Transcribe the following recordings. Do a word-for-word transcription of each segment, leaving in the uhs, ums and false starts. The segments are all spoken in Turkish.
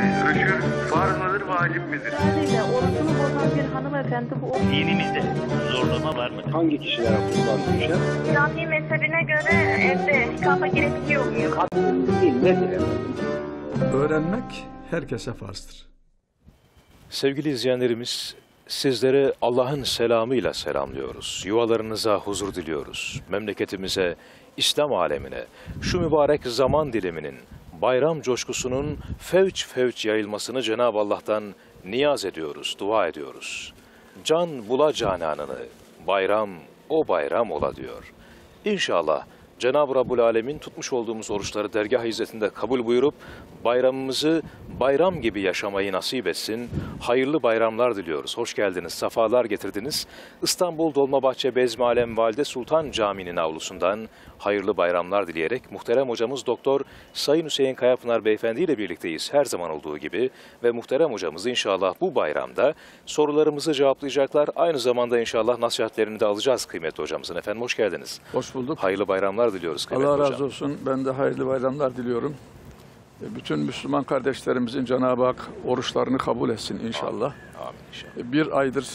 Rüşvet farz mıdır, vacip midir? Sadece orucunu bozan bir hanımefendi bu. Dinimizde zorlama var mıdır? Hangi kişilere kurban düşer? İslami mezhebine göre evde itikafa girebiliyor muyum? Kadın değil nedir? Öğrenmek herkese farzdır. Sevgili izleyenlerimiz, sizlere Allah'ın selamıyla selamlıyoruz. Yuvalarınıza huzur diliyoruz. Memleketimize, İslam alemine, şu mübarek zaman diliminin, bayram coşkusunun fevç fevç yayılmasını Cenab-ı Allah'tan niyaz ediyoruz, dua ediyoruz. Can bula cananını, bayram o bayram ola diyor. İnşallah Cenab-ı Rabbul Alemin tutmuş olduğumuz oruçları dergâh izzetinde kabul buyurup bayramımızı bayram gibi yaşamayı nasip etsin. Hayırlı bayramlar diliyoruz. Hoş geldiniz, safalar getirdiniz. İstanbul Dolmabahçe Bezmi Alem Valide Sultan Camii'nin avlusundan hayırlı bayramlar dileyerek muhterem hocamız Doktor Sayın Hüseyin Kayapınar Beyefendi ile birlikteyiz her zaman olduğu gibi ve muhterem hocamız inşallah bu bayramda sorularımızı cevaplayacaklar. Aynı zamanda inşallah nasihatlerini de alacağız kıymetli hocamızın. Efendim hoş geldiniz. Hoş bulduk. Hayırlı bayramlar diliyoruz kıymetli Allah hocam. razı olsun. Ben de hayırlı bayramlar diliyorum. Bütün Müslüman kardeşlerimizin Cenab-ı Hak oruçlarını kabul etsin inşallah. Amin, amin inşallah. Bir aydır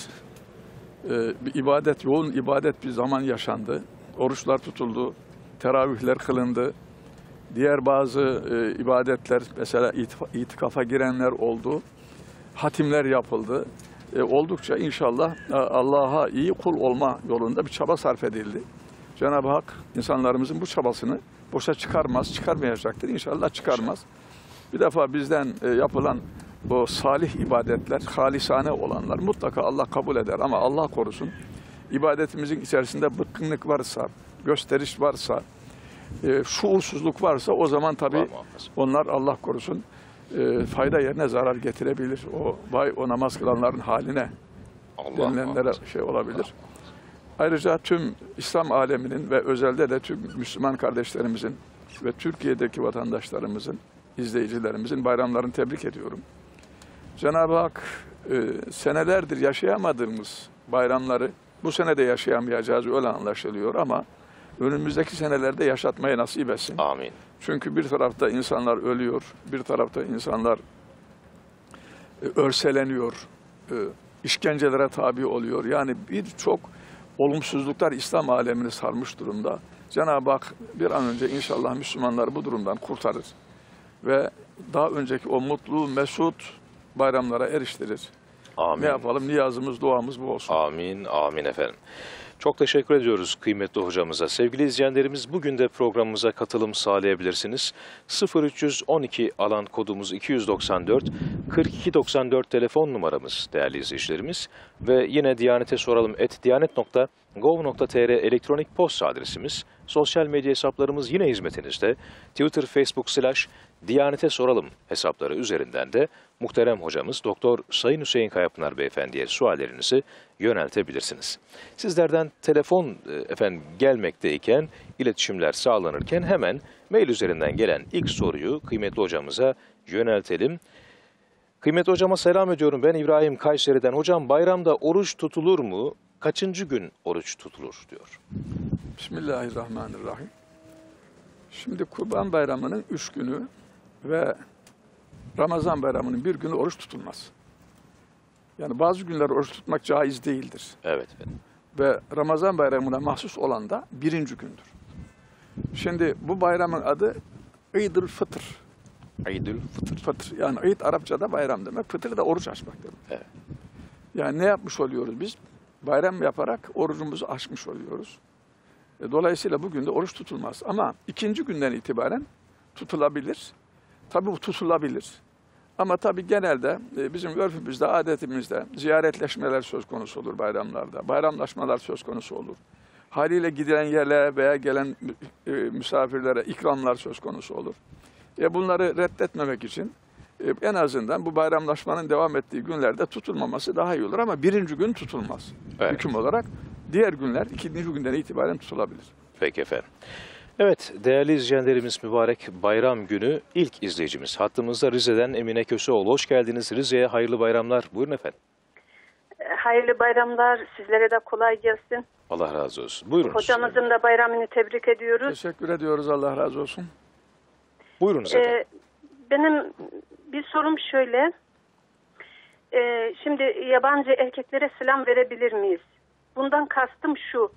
e, bir ibadet, yoğun ibadet bir zaman yaşandı. Oruçlar tutuldu, teravihler kılındı. Diğer bazı e, ibadetler, mesela itif- itikafa girenler oldu. Hatimler yapıldı. E, oldukça inşallah e, Allah'a iyi kul olma yolunda bir çaba sarf edildi. Cenab-ı Hak insanlarımızın bu çabasını boşa çıkarmaz, çıkarmayacaktır. İnşallah çıkarmaz. Bir defa bizden e, yapılan bu salih ibadetler, halisane olanlar mutlaka Allah kabul eder. Ama Allah korusun, ibadetimizin içerisinde bıkkınlık varsa, gösteriş varsa, e, şuursuzluk varsa o zaman tabii onlar Allah korusun e, fayda yerine zarar getirebilir. O vay o namaz kılanların haline Allah denilenlere muhafaza. şey olabilir. Ayrıca tüm İslam aleminin ve özelde de tüm Müslüman kardeşlerimizin ve Türkiye'deki vatandaşlarımızın, izleyicilerimizin bayramlarını tebrik ediyorum. Cenab-ı Hak e, senelerdir yaşayamadığımız bayramları bu sene de yaşayamayacağız öyle anlaşılıyor ama önümüzdeki senelerde yaşatmayı nasip etsin. Amin. Çünkü bir tarafta insanlar ölüyor, bir tarafta insanlar e, örseleniyor, e, işkencelere tabi oluyor. Yani birçok olumsuzluklar İslam alemini sarmış durumda. Cenab-ı Hak bir an önce inşallah Müslümanları bu durumdan kurtarır ve daha önceki o mutlu, mesut bayramlara eriştirir. Amin. Ne yapalım? Niyazımız, duamız bu olsun. Amin, amin efendim. Çok teşekkür ediyoruz kıymetli hocamıza. Sevgili izleyenlerimiz, bugün de programımıza katılım sağlayabilirsiniz. sıfır üç yüz on iki alan kodumuz iki yüz doksan dört kırk iki doksan dört telefon numaramız değerli izleyicilerimiz. Ve yine Diyanet'e soralım et diyanet nokta gov nokta tr elektronik posta adresimiz. Sosyal medya hesaplarımız yine hizmetinizde. Twitter, Facebook slash Diyanet'e soralım hesapları üzerinden de muhterem hocamız Doktor Sayın Hüseyin Kayapınar Beyefendi'ye suallerinizi yöneltebilirsiniz. Sizlerden telefon efendim gelmekteyken, iletişimler sağlanırken hemen mail üzerinden gelen ilk soruyu kıymetli hocamıza yöneltelim. Kıymetli hocama selam ediyorum. Ben İbrahim Kayseri'den. Hocam bayramda oruç tutulur mu? Kaçıncı gün oruç tutulur diyor. Bismillahirrahmanirrahim. Şimdi Kurban Bayramı'nın üç günü ve Ramazan Bayramı'nın bir günü oruç tutulmaz. Yani bazı günler oruç tutmak caiz değildir. Evet efendim. Ve Ramazan Bayramı'na mahsus olan da birinci gündür. Şimdi bu bayramın adı İd-ül Fıtır. İdül Fıtır. Fıtır. Yani İd Arapçada bayram demek, fıtır da oruç açmak demek. Evet. Yani ne yapmış oluyoruz biz? Bayram yaparak orucumuzu açmış oluyoruz. Dolayısıyla bugün de oruç tutulmaz. Ama ikinci günden itibaren tutulabilir. Tabii bu tutulabilir. Ama tabii genelde bizim örfümüzde, adetimizde ziyaretleşmeler söz konusu olur bayramlarda. Bayramlaşmalar söz konusu olur. Haliyle gidilen yerlere veya gelen misafirlere ikramlar söz konusu olur. E bunları reddetmemek için en azından bu bayramlaşmanın devam ettiği günlerde tutulmaması daha iyi olur. Ama birinci gün tutulmaz. Evet. Hüküm olarak diğer günler ikinci günden itibaren tutulabilir. Peki efendim. Evet değerli izleyenlerimiz, mübarek bayram günü ilk izleyicimiz hattımızda Rize'den Emine Köseoğlu. Hoş geldiniz Rize'ye, hayırlı bayramlar. Buyurun efendim. Hayırlı bayramlar. Sizlere de kolay gelsin. Allah razı olsun. Buyurunuz. Hocamızın da bayramını tebrik ediyoruz. Teşekkür ediyoruz. Allah razı olsun. Buyurunuz efendim. Ee, benim bir sorum şöyle. Ee, şimdi yabancı erkeklere selam verebilir miyiz? Bundan kastım şu.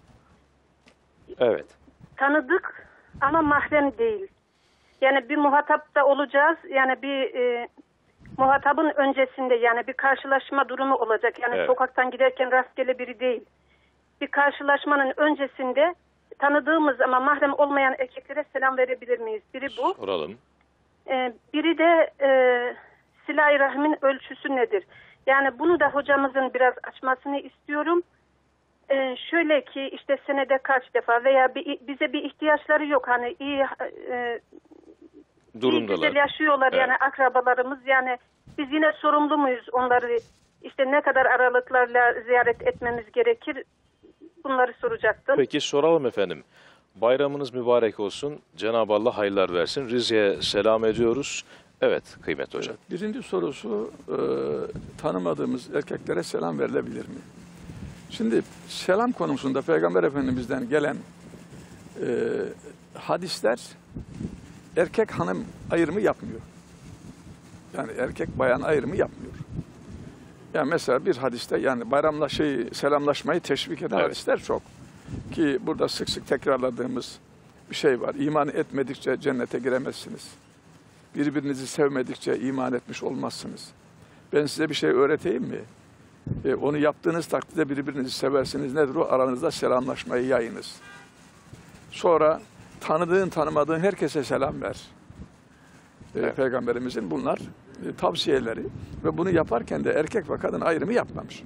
Evet. Tanıdık ama mahrem değil. Yani bir muhatapta olacağız. Yani bir e, muhatabın öncesinde yani bir karşılaşma durumu olacak. Yani Evet. sokaktan giderken rastgele biri değil. Bir karşılaşmanın öncesinde tanıdığımız ama mahrem olmayan erkeklere selam verebilir miyiz? Biri bu. Soralım. Ee, biri de e, silah-i rahmin ölçüsü nedir? Yani bunu da hocamızın biraz açmasını istiyorum. Ee, şöyle ki işte senede kaç defa veya bir, bize bir ihtiyaçları yok. Hani iyi, e, iyi Durumdalar. güzel yaşıyorlar Evet. yani akrabalarımız. Yani biz yine sorumlu muyuz onları? İşte ne kadar aralıklarla ziyaret etmemiz gerekir? Bunları soracaktım. Peki soralım efendim. Bayramınız mübarek olsun. Cenab-ı Allah hayırlar versin. Rize'ye selam ediyoruz. Evet kıymetli hocam. Birinci sorusu e, tanımadığımız erkeklere selam verilebilir mi? Şimdi selam konusunda Peygamber Efendimiz'den gelen e, hadisler erkek hanım ayrımı yapmıyor. Yani erkek bayan ayrımı yapmıyor. Yani mesela bir hadiste yani bayramlaşmayı, selamlaşmayı teşvik eden Evet. hadisler çok. Ki burada sık sık tekrarladığımız bir şey var. İman etmedikçe cennete giremezsiniz. Birbirinizi sevmedikçe iman etmiş olmazsınız. Ben size bir şey öğreteyim mi? E, onu yaptığınız takdirde birbirinizi seversiniz. Nedir o? Aranızda selamlaşmayı yayınız. Sonra tanıdığın tanımadığın herkese selam ver. E, Evet. Peygamberimizin bunlar e, tavsiyeleri. Ve bunu yaparken de erkek ve kadın ayrımı yapmamış.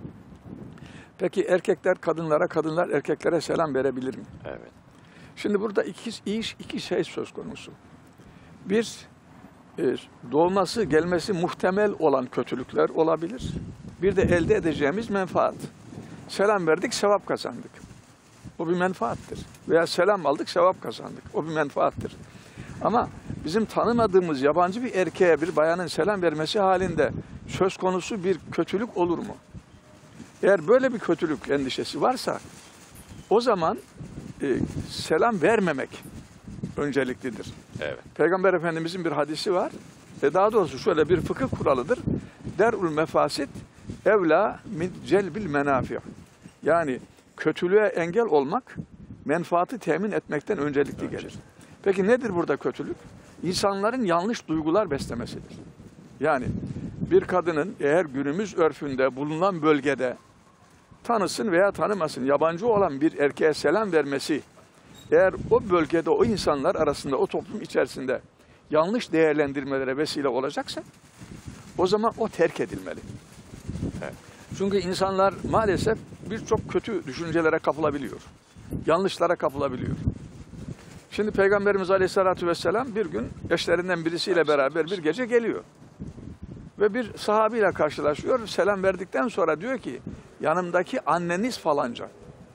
Peki erkekler kadınlara, kadınlar erkeklere selam verebilir mi? Evet. Şimdi burada iki, iş, iki şey söz konusu. Bir, e, doğması, gelmesi muhtemel olan kötülükler olabilir. Bir de elde edeceğimiz menfaat. Selam verdik, sevap kazandık. O bir menfaattır. Veya selam aldık, sevap kazandık. O bir menfaattır. Ama bizim tanımadığımız yabancı bir erkeğe, bir bayanın selam vermesi halinde söz konusu bir kötülük olur mu? Eğer böyle bir kötülük endişesi varsa, o zaman e, selam vermemek önceliklidir. Evet. Peygamber Efendimizin bir hadisi var. E daha doğrusu şöyle bir fıkıh kuralıdır. Der'ul mefasit evla min celbil menafi'. Yani kötülüğe engel olmak, menfaati temin etmekten öncelikli gelir. Peki nedir burada kötülük? İnsanların yanlış duygular beslemesidir. Yani bir kadının eğer günümüz örfünde bulunan bölgede tanısın veya tanımasın yabancı olan bir erkeğe selam vermesi, eğer o bölgede o insanlar arasında, o toplum içerisinde yanlış değerlendirmelere vesile olacaksa, o zaman o terk edilmeli. Evet. Çünkü insanlar maalesef birçok kötü düşüncelere kapılabiliyor. Yanlışlara kapılabiliyor. Şimdi Peygamberimiz Aleyhisselatü Vesselam bir gün eşlerinden birisiyle beraber bir gece geliyor. Ve bir sahabiyle karşılaşıyor. Selam verdikten sonra diyor ki, yanımdaki anneniz falanca.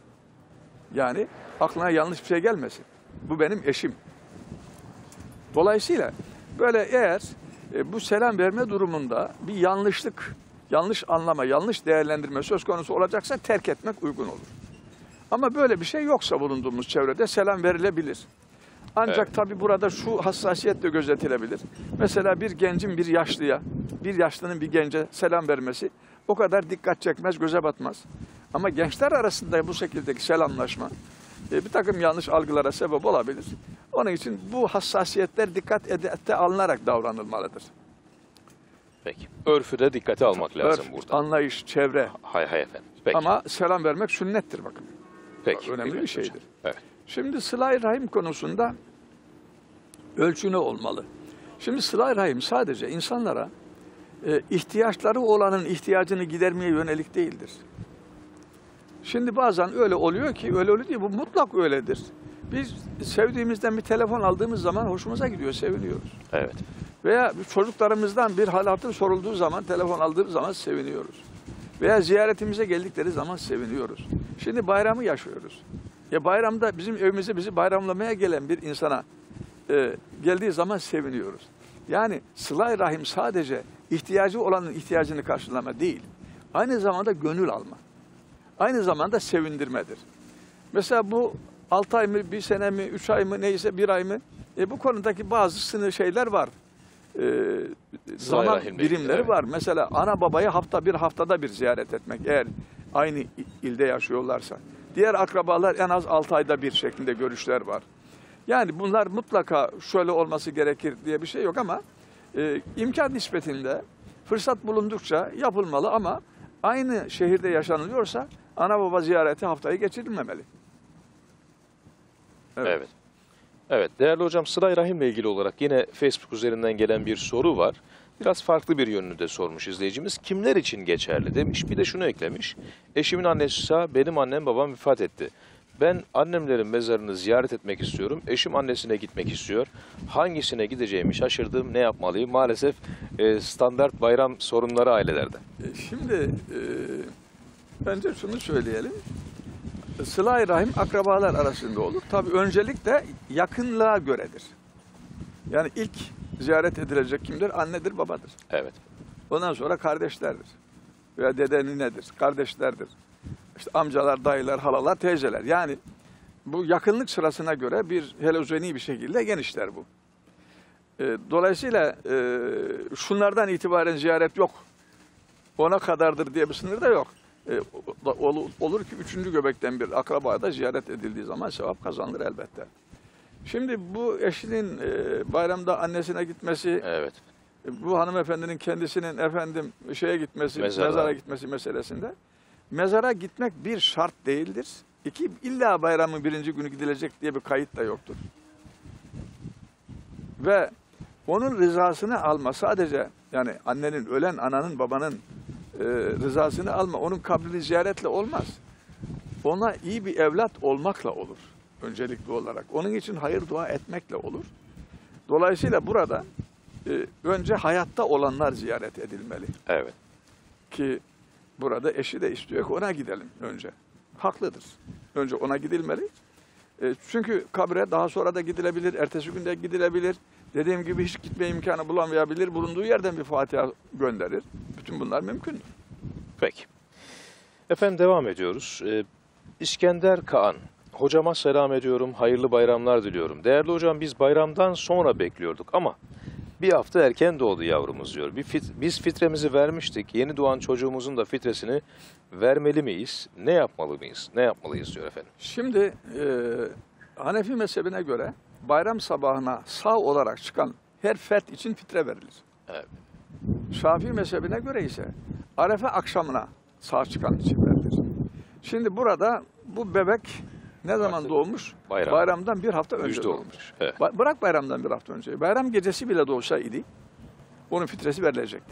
Yani aklına yanlış bir şey gelmesin. Bu benim eşim. Dolayısıyla böyle eğer e, bu selam verme durumunda bir yanlışlık, yanlış anlama, yanlış değerlendirme söz konusu olacaksa terk etmek uygun olur. Ama böyle bir şey yoksa bulunduğumuz çevrede selam verilebilir. Ancak Evet. tabii burada şu hassasiyet de gözetilebilir. Mesela bir gencin bir yaşlıya, bir yaşlının bir gence selam vermesi o kadar dikkat çekmez, göze batmaz. Ama gençler arasında bu şekildeki selamlaşma e, bir takım yanlış algılara sebep olabilir. Onun için bu hassasiyetler dikkat edilmeye alınarak davranılmalıdır. Peki. Örfü de dikkate almak lazım Örf, burada. anlayış, çevre. Hay hay efendim. Peki. Ama selam vermek sünnettir bakın. Peki. önemli bir kıymetli şeydir. hocam. Evet. Şimdi sıla-i rahim konusunda ölçü ne olmalı? Şimdi sıla-i rahim sadece insanlara e, ihtiyaçları olanın ihtiyacını gidermeye yönelik değildir. Şimdi bazen öyle oluyor ki, öyle öyle değil, bu mutlak öyledir. Biz sevdiğimizden bir telefon aldığımız zaman hoşumuza gidiyor, seviniyoruz. Evet. Veya çocuklarımızdan bir hal hatır sorulduğu zaman, telefon aldığımız zaman seviniyoruz. Veya ziyaretimize geldikleri zaman seviniyoruz. Şimdi bayramı yaşıyoruz. Ya bayramda bizim evimize bizi bayramlamaya gelen bir insana e, geldiği zaman seviniyoruz. Yani sıla-i rahim sadece ihtiyacı olanın ihtiyacını karşılama değil, aynı zamanda gönül alma. Aynı zamanda sevindirmedir. Mesela bu altı ay mı, bir sene mi, üç ay mı, neyse bir ay mı? E, bu konudaki bazı sınır şeyler var. e, zaman rahimle birimleri ilgili, evet. var. Mesela ana babayı hafta bir haftada bir ziyaret etmek eğer aynı ilde yaşıyorlarsa. Diğer akrabalar en az altı ayda bir şeklinde görüşler var. Yani bunlar mutlaka şöyle olması gerekir diye bir şey yok ama e, imkan nispetinde fırsat bulundukça yapılmalı ama aynı şehirde yaşanılıyorsa ana baba ziyareti haftayı geçirilmemeli. Evet. Evet. Evet. Evet, değerli hocam, sıla-i rahimle ilgili olarak yine Facebook üzerinden gelen bir soru var. Biraz farklı bir yönünü de sormuş izleyicimiz. Kimler için geçerli demiş. Bir de şunu eklemiş. Eşimin annesi sağ, benim annem babam vefat etti. Ben annemlerin mezarını ziyaret etmek istiyorum. Eşim annesine gitmek istiyor. Hangisine gideceğimi şaşırdım. Ne yapmalıyım? Maalesef e, standart bayram sorunları ailelerde. E, Şimdi e, bence şunu söyleyelim. Sıla-i rahim akrabalar arasında olur. Tabii öncelik de yakınlığa göredir. Yani ilk ziyaret edilecek kimdir? Annedir, babadır. Evet. Ondan sonra kardeşlerdir. Veya dede ninedir, kardeşlerdir. İşte amcalar, dayılar, halalar, teyzeler. Yani bu yakınlık sırasına göre bir helozeni bir şekilde genişler bu. E, dolayısıyla e, şunlardan itibaren ziyaret yok. Ona kadardır diye bir sınır da yok. E, ol, olur ki üçüncü göbekten bir akrabaya da ziyaret edildiği zaman sevap kazanılır elbette. Şimdi bu eşinin e, bayramda annesine gitmesi, Evet. e, bu hanımefendinin kendisinin efendim şeye gitmesi, Mezara. mezara gitmesi meselesinde. Mezara gitmek bir şart değildir. İki, illa bayramın birinci günü gidilecek diye bir kayıt da yoktur. Ve onun rızasını alma sadece yani annenin, ölen ananın, babanın e, rızasını alma. Onun kabrini ziyaretle olmaz. Ona iyi bir evlat olmakla olur. Öncelikli olarak. Onun için hayır dua etmekle olur. Dolayısıyla burada e, önce hayatta olanlar ziyaret edilmeli. Evet. Ki burada eşi de istiyor ki ona gidelim önce. Haklıdır. Önce ona gidilmeli. E, çünkü kabre daha sonra da gidilebilir, ertesi günde gidilebilir. Dediğim gibi hiç gitme imkanı bulamayabilir. Bulunduğu yerden bir Fatiha gönderir. Bütün bunlar mümkündür. Peki. Efendim devam ediyoruz. Ee, İskender Kaan. Hocama selam ediyorum. Hayırlı bayramlar diliyorum. Değerli hocam, biz bayramdan sonra bekliyorduk ama bir hafta erken doğdu yavrumuz diyor. Bir fit, biz fitremizi vermiştik. Yeni doğan çocuğumuzun da fitresini vermeli miyiz? Ne yapmalı mıyız? Ne yapmalıyız diyor efendim. Şimdi e, Hanefi mezhebine göre bayram sabahına sağ olarak çıkan her fert için fitre verilir. Evet. Şafii mezhebine göre ise Arefe akşamına sağ çıkan için verilir. Şimdi burada bu bebek ne zaman Artık doğmuş? bayram. Bayramdan bir hafta önce Müjde doğmuş. olmuş. Evet. Ba- Bırak bayramdan bir hafta önce. Bayram gecesi bile doğsaydı onun fitresi verilecekti.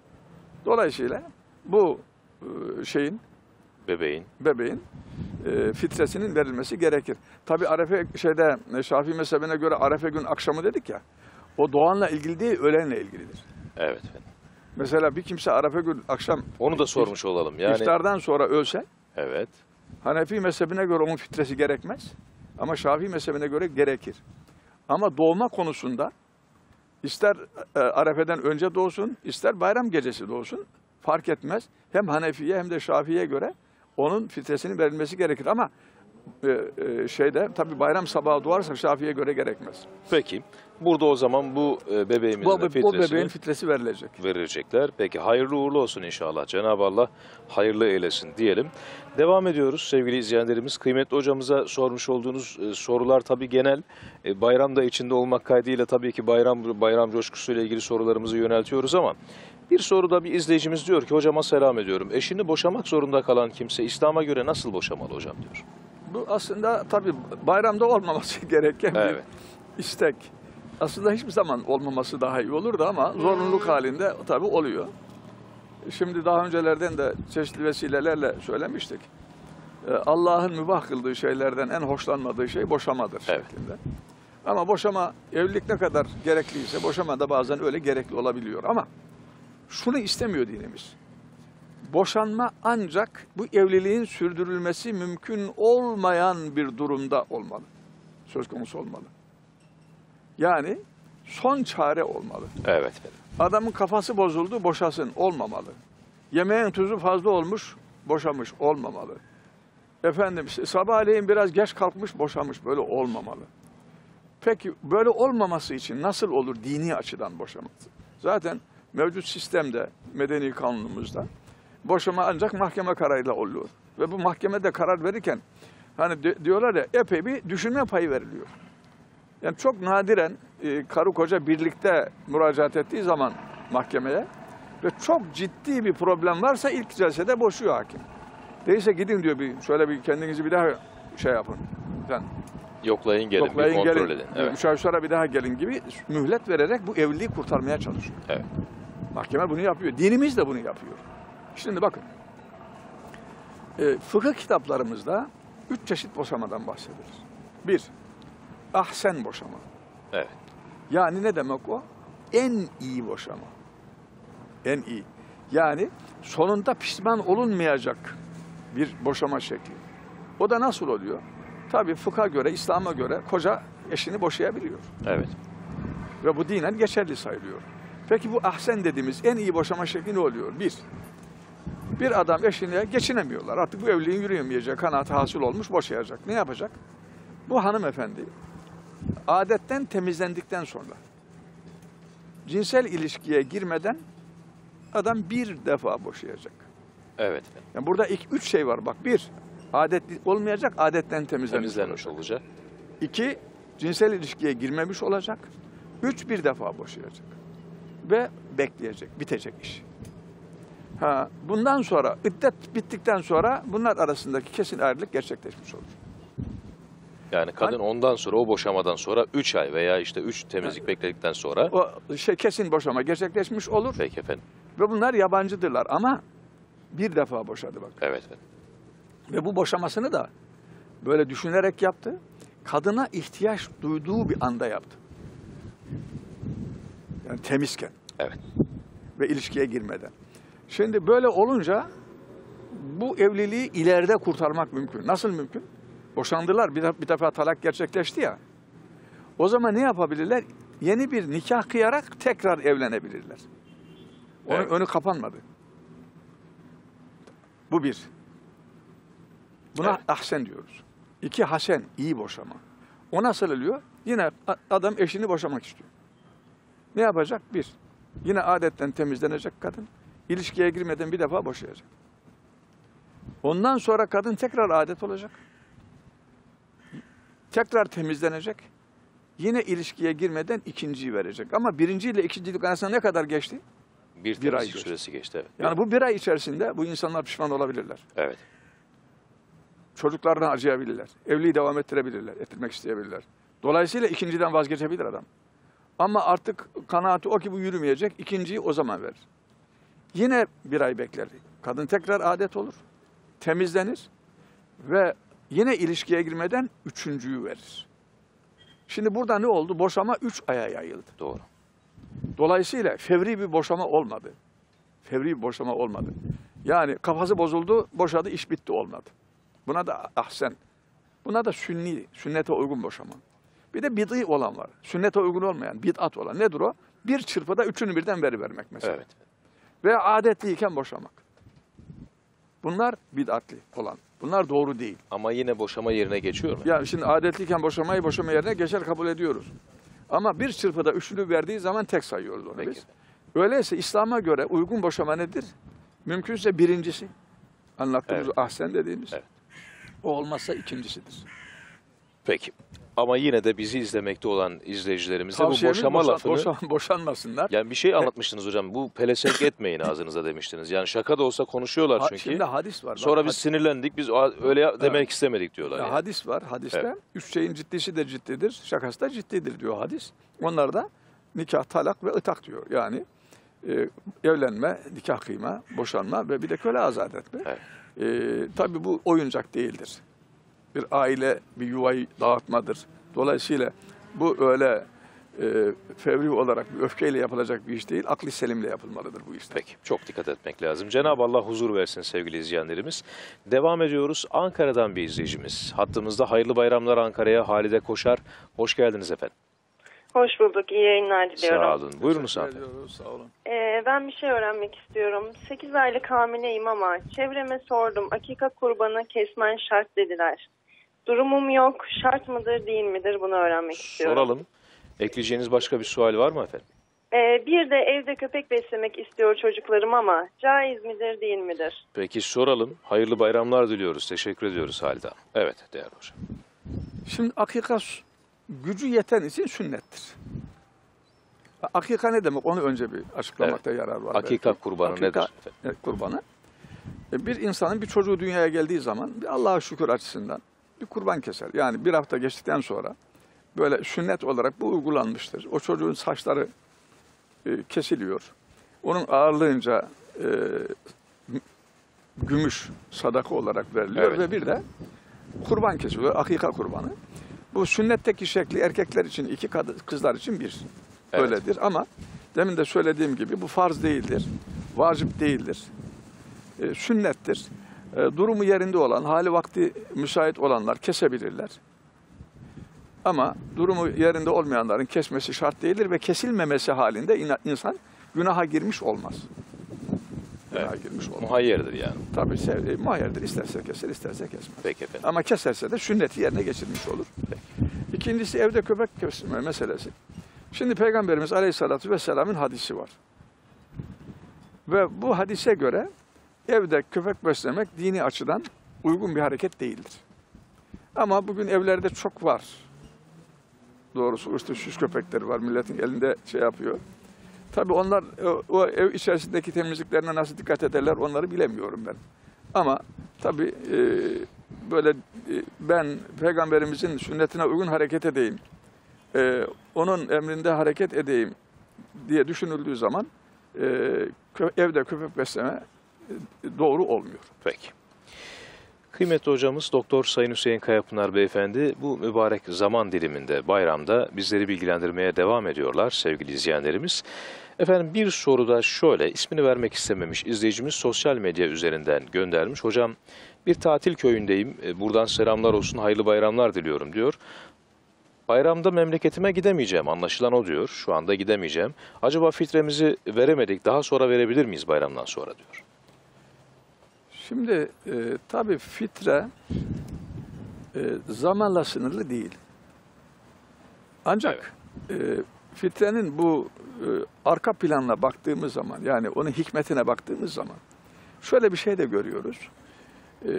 Dolayısıyla bu e, şeyin, Bebeğin. bebeğin e, fitresinin verilmesi gerekir. Tabi Arefe şeyde Şafii mezhebine göre Arefe gün akşamı dedik ya. O doğanla ilgili değil, ölenle ilgilidir. Evet efendim. Mesela bir kimse Arefe gün akşam Onu da sormuş olalım. Yani iftardan sonra ölse evet. Hanefi mezhebine göre onun fitresi gerekmez. Ama Şafii mezhebine göre gerekir. Ama doğma konusunda ister e, Arefe'den önce doğsun, ister bayram gecesi doğsun fark etmez. Hem Hanefi'ye hem de Şafii'ye göre onun fitresinin verilmesi gerekir. Ama e, e, şeyde tabii bayram sabahı doğarsa Şafii'ye göre gerekmez. Peki. Burada o zaman bu e, bebeğimizin Bu, de o fitresini bebeğin fitresi verilecek. verecekler. Peki hayırlı uğurlu olsun inşallah. Cenab-ı Allah hayırlı eylesin diyelim. Devam ediyoruz sevgili izleyenlerimiz. Kıymetli hocamıza sormuş olduğunuz e, sorular tabii genel. E, bayram da içinde olmak kaydıyla tabii ki bayram bayram coşkusuyla ilgili sorularımızı yöneltiyoruz ama bir soruda bir izleyicimiz diyor ki hocama selam ediyorum. Eşini boşamak zorunda kalan kimse İslam'a göre nasıl boşamalı hocam diyor. Bu aslında tabii bayramda olmaması gereken Evet. bir istek. Aslında hiçbir zaman olmaması daha iyi olurdu ama zorunluluk halinde tabii oluyor. Şimdi daha öncelerden de çeşitli vesilelerle söylemiştik. Ee, Allah'ın mübah kıldığı şeylerden en hoşlanmadığı şey boşamadır Evet. şeklinde. Ama boşama, evlilik ne kadar gerekliyse boşama da bazen öyle gerekli olabiliyor. Ama şunu istemiyor dinimiz. Boşanma ancak bu evliliğin sürdürülmesi mümkün olmayan bir durumda olmalı. Söz konusu olmalı. Yani son çare olmalı. Evet efendim. Adamın kafası bozuldu, boşasın, olmamalı. Yemeğin tuzu fazla olmuş, boşamış, olmamalı. Efendim sabahleyin biraz geç kalkmış, boşamış, böyle olmamalı. Peki böyle olmaması için nasıl olur dini açıdan boşamak? Zaten mevcut sistemde, medeni kanunumuzda boşama ancak mahkeme kararıyla oluyor. Ve bu mahkemede karar verirken hani diyorlar ya epey bir düşünme payı veriliyor. Yani çok nadiren e, karı koca birlikte müracaat ettiği zaman mahkemeye ve çok ciddi bir problem varsa ilk celsede boşuyor hakim. Değilse gidin diyor bir şöyle bir kendinizi bir daha şey yapın. Yani Yoklayın gelin, yoklayın, bir kontrol gelin, edin. Evet. Müşavişlere bir daha gelin gibi mühlet vererek bu evliliği kurtarmaya çalışıyor. Evet. Mahkeme bunu yapıyor. Dinimiz de bunu yapıyor. Şimdi bakın. E, fıkıh kitaplarımızda üç çeşit boşamadan bahsedilir. Bir, ahsen boşama. Evet. Yani ne demek o? En iyi boşama. En iyi. Yani sonunda pişman olunmayacak bir boşama şekli. O da nasıl oluyor? Tabii fıkha göre, İslam'a göre koca eşini boşayabiliyor. Evet. Ve bu dinen geçerli sayılıyor. Peki bu ahsen dediğimiz en iyi boşama şekli ne oluyor? Bir, bir adam eşine geçinemiyorlar. Artık bu evliliğin yürüyemeyeceği kanaati hasıl olmuş, boşayacak. Ne yapacak? Bu hanımefendi adetten temizlendikten sonra cinsel ilişkiye girmeden adam bir defa boşayacak. Evet. Yani burada ilk üç şey var. Bak bir, adet olmayacak, adetten temizlenmiş, Temizlenmiş olacak. olacak. İki, cinsel ilişkiye girmemiş olacak. Üç, bir defa boşayacak. Ve bekleyecek, bitecek iş. Ha, bundan sonra, iddet bittikten sonra bunlar arasındaki kesin ayrılık gerçekleşmiş olur. Yani kadın Hani- ondan sonra, o boşamadan sonra üç ay veya işte üç temizlik bekledikten sonra. O şey kesin boşama gerçekleşmiş olur Peki efendim. ve bunlar yabancıdırlar ama bir defa boşadı bak. Evet efendim. Ve bu boşamasını da böyle düşünerek yaptı. Kadına ihtiyaç duyduğu bir anda yaptı. Yani temizken Evet. ve ilişkiye girmeden. Şimdi böyle olunca bu evliliği ileride kurtarmak mümkün. Nasıl mümkün? Boşandılar, bir, bir defa talak gerçekleşti ya. O zaman ne yapabilirler? Yeni bir nikah kıyarak tekrar evlenebilirler. Onun Evet. önü kapanmadı. Bu bir. Buna Evet. ahsen diyoruz. İki, hasen, iyi boşama. O nasıl oluyor? Yine a- adam eşini boşamak istiyor. Ne yapacak? Bir, yine adetten temizlenecek kadın. İlişkiye girmeden bir defa boşayacak. Ondan sonra kadın tekrar adet olacak. Tekrar temizlenecek. Yine ilişkiye girmeden ikinciyi verecek. Ama birinci ile ikincilik arasında ne kadar geçti? Bir, Bir temizlik ay geçti. süresi geçti. Evet. Yani bu bir ay içerisinde bu insanlar pişman olabilirler. Evet. Çocuklarına acıyabilirler. Evliliği devam ettirebilirler, ettirmek isteyebilirler. Dolayısıyla ikinciden vazgeçebilir adam. Ama artık kanaati o ki bu yürümeyecek, ikinciyi o zaman verir. Yine bir ay bekler. Kadın tekrar adet olur, temizlenir ve yine ilişkiye girmeden üçüncüyü verir. Şimdi burada ne oldu? Boşama üç aya yayıldı. Doğru. Dolayısıyla fevri bir boşama olmadı. Fevri bir boşama olmadı. Yani kafası bozuldu, boşadı, iş bitti olmadı. Buna da ahsen. Buna da sünni, sünnete uygun boşama. Bir de bid'i olan var. Sünnete uygun olmayan, bid'at olan. Nedir o? Bir çırpıda üçünü birden verivermek mesela. Evet. Veya adetliyken boşamak. Bunlar bid'atli olan. Bunlar doğru değil. Ama yine boşama yerine geçiyor mu? Yani şimdi adetliyken boşamayı boşama yerine geçer kabul ediyoruz. Ama bir çırpıda üçünü verdiği zaman tek sayıyoruz onu Peki. biz. Öyleyse İslam'a göre uygun boşama nedir? Mümkünse birincisi. Anlattığımız Evet. ahsen dediğimiz. Evet. O olmazsa ikincisidir. Peki. Ama yine de bizi izlemekte olan izleyicilerimize bu Tavsiyemiz boşama boşan- lafını... boşan- boşanmasınlar. Yani bir şey anlatmıştınız hocam. Bu pelesenk etmeyin ağzınıza demiştiniz. Yani şaka da olsa konuşuyorlar Ha- çünkü. Şimdi hadis var. Bak, Sonra biz had- sinirlendik. Biz o- öyle ya- demek istemedik diyorlar. ya yani. hadis var. Hadiste Evet. üç şeyin ciddisi de ciddidir, şakası da ciddidir diyor hadis. Onlar da nikah, talak ve ıtak diyor. Yani e, evlenme, nikah kıyma, boşanma ve bir de köle azat etme. Evet. E, tabii bu oyuncak değildir. Bir aile, bir yuvayı dağıtmadır. Dolayısıyla bu öyle e, fevri olarak bir öfkeyle yapılacak bir iş değil, akli selimle yapılmalıdır bu işler. Peki, çok dikkat etmek lazım. Cenab-ı Allah huzur versin sevgili izleyenlerimiz. Devam ediyoruz. Ankara'dan bir izleyicimiz. Hattımızda hayırlı bayramlar Ankara'ya. Halide Koşar. Hoş geldiniz efendim. Hoş bulduk. İyi yayınlar diliyorum. Sağ olun. Buyurunuz Teşekkür hanımefendi. ediyoruz, sağ olun. Ee, ben bir şey öğrenmek istiyorum. sekiz aylık hamileyim ama çevreme sordum. Akika kurbanı kesmen şart dediler. Durumum yok. Şart mıdır değil midir bunu öğrenmek istiyorum. Soralım. Ekleyeceğiniz başka bir sual var mı efendim? Ee, bir de evde köpek beslemek istiyor çocuklarım ama caiz midir değil midir? Peki soralım. Hayırlı bayramlar diliyoruz. Teşekkür ediyoruz Halide Hanım. Evet değerli hocam. Şimdi akika gücü yeten için sünnettir. Akika ne demek? Onu önce bir açıklamakta yarar var. Akika belki. kurbanı Akika, nedir efendim? evet, kurbanı. E, Bir insanın bir çocuğu dünyaya geldiği zaman bir Allah'a şükür açısından bir kurban keser. Yani bir hafta geçtikten sonra böyle sünnet olarak bu uygulanmıştır. O çocuğun saçları e, kesiliyor. Onun ağırlığınca e, gümüş sadaka olarak veriliyor Evet. ve bir de kurban kesiliyor. Akika kurbanı. Bu sünnetteki şekli erkekler için iki, kızlar için bir. Evet. Öyledir ama demin de söylediğim gibi bu farz değildir. Vacip değildir. E, sünnettir. E, durumu yerinde olan, hali vakti müsait olanlar kesebilirler. Ama durumu yerinde olmayanların kesmesi şart değildir ve kesilmemesi halinde ina- insan günaha girmiş olmaz. Günaha Evet. girmiş olmaz. Muhayyerdir yani. Tabii sev- e, muhayyerdir. İsterse keser, isterse kesmez. Peki efendim. Ama keserse de sünneti yerine geçirmiş olur. İkincisi evde köpek kesme meselesi. Şimdi Peygamberimiz Aleyhisselatü Vesselam'ın hadisi var. Ve bu hadise göre evde köpek beslemek dini açıdan uygun bir hareket değildir. Ama bugün evlerde çok var. Doğrusu işte süs köpekleri var. Milletin elinde şey yapıyor. Tabii onlar o, o ev içerisindeki temizliklerine nasıl dikkat ederler onları bilemiyorum ben. Ama tabii e, böyle e, ben Peygamberimizin sünnetine uygun hareket edeyim, e, onun emrinde hareket edeyim diye düşünüldüğü zaman e, kö- evde köpek besleme e, doğru olmuyor. Peki. Kıymetli hocamız Doktor Sayın Hüseyin Kayapınar Beyefendi bu mübarek zaman diliminde bayramda bizleri bilgilendirmeye devam ediyorlar sevgili izleyenlerimiz. Efendim bir soru da şöyle, ismini vermek istememiş izleyicimiz sosyal medya üzerinden göndermiş. Hocam bir tatil köyündeyim, buradan selamlar olsun, hayırlı bayramlar diliyorum diyor. Bayramda memleketime gidemeyeceğim, anlaşılan o diyor. Şu anda gidemeyeceğim. Acaba fitremizi veremedik, daha sonra verebilir miyiz bayramdan sonra diyor. Şimdi e, tabii fitre e, zamanla sınırlı değil. Ancak e, fitrenin bu e, arka planına baktığımız zaman, yani onun hikmetine baktığımız zaman şöyle bir şey de görüyoruz. E,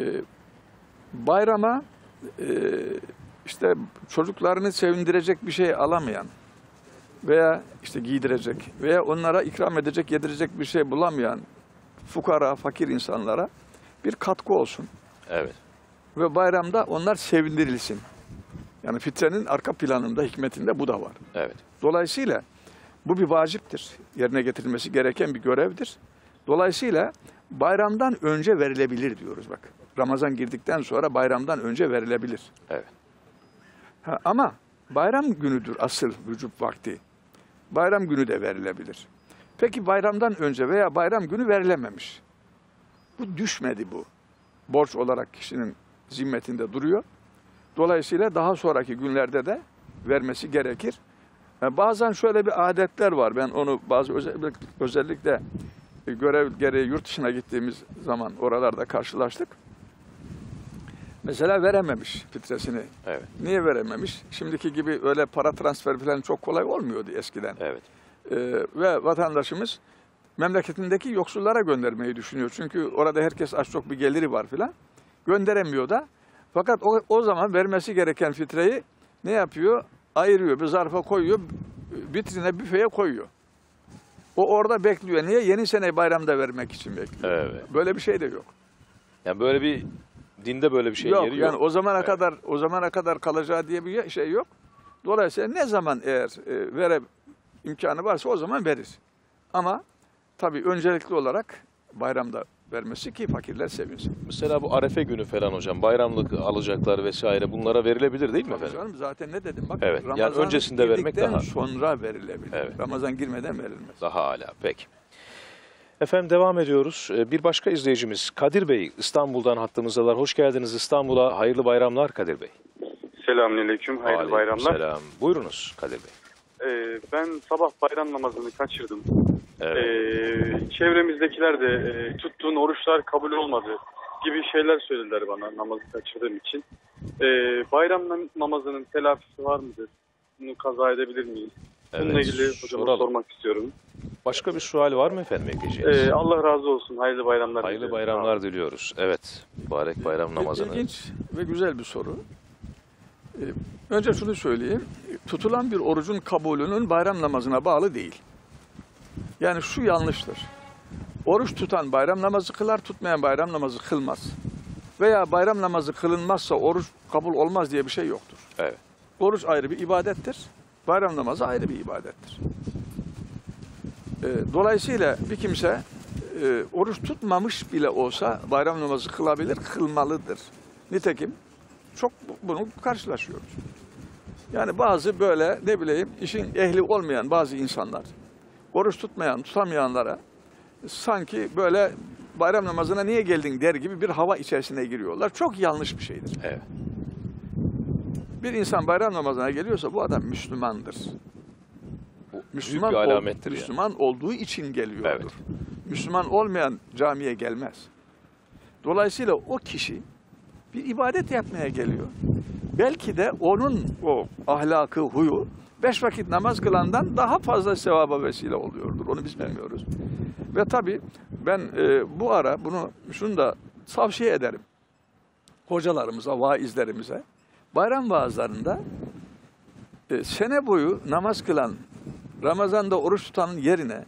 bayrama e, işte çocuklarını sevindirecek bir şey alamayan veya işte giydirecek veya onlara ikram edecek, yedirecek bir şey bulamayan fukara, fakir insanlara bir katkı olsun. Evet. Ve bayramda onlar sevindirilsin. Yani fitrenin arka planında, hikmetinde bu da var. Evet. Dolayısıyla bu bir vaciptir. Yerine getirilmesi gereken bir görevdir. Dolayısıyla bayramdan önce verilebilir diyoruz bak. Ramazan girdikten sonra bayramdan önce verilebilir. Evet. Ha, ama bayram günüdür asıl vücut vakti. Bayram günü de verilebilir. Peki bayramdan önce veya bayram günü verilememiş. Bu düşmedi bu. Borç olarak kişinin zimmetinde duruyor. Dolayısıyla daha sonraki günlerde de vermesi gerekir. Yani bazen şöyle bir adetler var. Ben onu bazı özellikle, özellikle görev gereği yurt dışına gittiğimiz zaman oralarda karşılaştık. Mesela verememiş fitresini. Evet. Niye verememiş? Şimdiki gibi öyle para transferi falan çok kolay olmuyordu eskiden. Evet. Ee, ve vatandaşımız memleketindeki yoksullara göndermeyi düşünüyor. Çünkü orada herkes az çok bir geliri var filan. Gönderemiyor da. Fakat o, o zaman vermesi gereken fitreyi ne yapıyor? Ayırıyor, bir zarfa koyuyor, vitrine, büfeye koyuyor. O orada bekliyor. Niye? Yeni sene bayramda vermek için bekliyor. Evet. Böyle bir şey de yok. Yani böyle bir dinde böyle bir şey yok, yeri yok. yani o zamana Evet. kadar o zamana kadar kalacağı diye bir şey yok. Dolayısıyla ne zaman eğer e, vere imkanı varsa o zaman verir. Ama tabii öncelikli olarak bayramda vermesi ki fakirler sevinsin. Mesela bu Arefe günü falan hocam, bayramlık alacaklar vesaire bunlara verilebilir değil mi Tabii efendim? canım, zaten ne dedim bak. Evet, yani Ramazan öncesinde vermek girdikten daha- sonra verilebilir. Evet. Ramazan girmeden verilmez. Daha hala. Peki. Efendim devam ediyoruz. Ee, Bir başka izleyicimiz Kadir Bey İstanbul'dan hattımızdalar. Hoş geldiniz İstanbul'a. Hayırlı bayramlar Kadir Bey. Selamünaleyküm, hayırlı bayramlar. Selam. Buyurunuz Kadir Bey. Ee, ben sabah bayram namazını kaçırdım. Evet. Ee, çevremizdekiler de e, tuttuğun oruçlar kabul olmadı gibi şeyler söylediler bana namazı kaçırdığım için. Ee, bayram namazının telafisi var mıdır? Bunu kaza edebilir miyiz? Bununla Evet, ilgili hocama soralım. sormak istiyorum. Başka bir sual var mı efendim ekleyeceğiniz? Ee, Allah razı olsun. Hayırlı bayramlar. Hayırlı diliyorum. bayramlar diliyoruz. Evet, mübarek bayram namazını. İlginç ve güzel bir soru. Ee, Önce şunu söyleyeyim. Tutulan bir orucun kabulünün bayram namazına bağlı değil. Yani şu yanlıştır. Oruç tutan bayram namazı kılar, tutmayan bayram namazı kılmaz. Veya bayram namazı kılınmazsa oruç kabul olmaz diye bir şey yoktur. Evet. Oruç ayrı bir ibadettir. Bayram namazı ayrı bir ibadettir. Ee, Dolayısıyla bir kimse e, oruç tutmamış bile olsa bayram namazı kılabilir, kılmalıdır. Nitekim çok bu- bunu karşılaşıyoruz. Yani bazı böyle ne bileyim işin ehli olmayan bazı insanlar oruç tutmayan, tutamayanlara sanki böyle bayram namazına niye geldin der gibi bir hava içerisine giriyorlar. Çok yanlış bir şeydir. Evet. Bir insan bayram namazına geliyorsa bu adam Müslümandır. Müslüman, bir ol- alamettir yani. Müslüman olduğu için geliyordur. Evet. Müslüman olmayan camiye gelmez. Dolayısıyla o kişi bir ibadet yapmaya geliyor. Belki de onun o ahlakı, huyu beş vakit namaz kılandan daha fazla sevaba vesile oluyordur. Onu biz bilmiyoruz. Ve tabii ben e, bu ara bunu şunu da tavsiye ederim. Hocalarımıza, vaizlerimize. Bayram vaazlarında e, sene boyu namaz kılan, Ramazan'da oruç tutanın yerine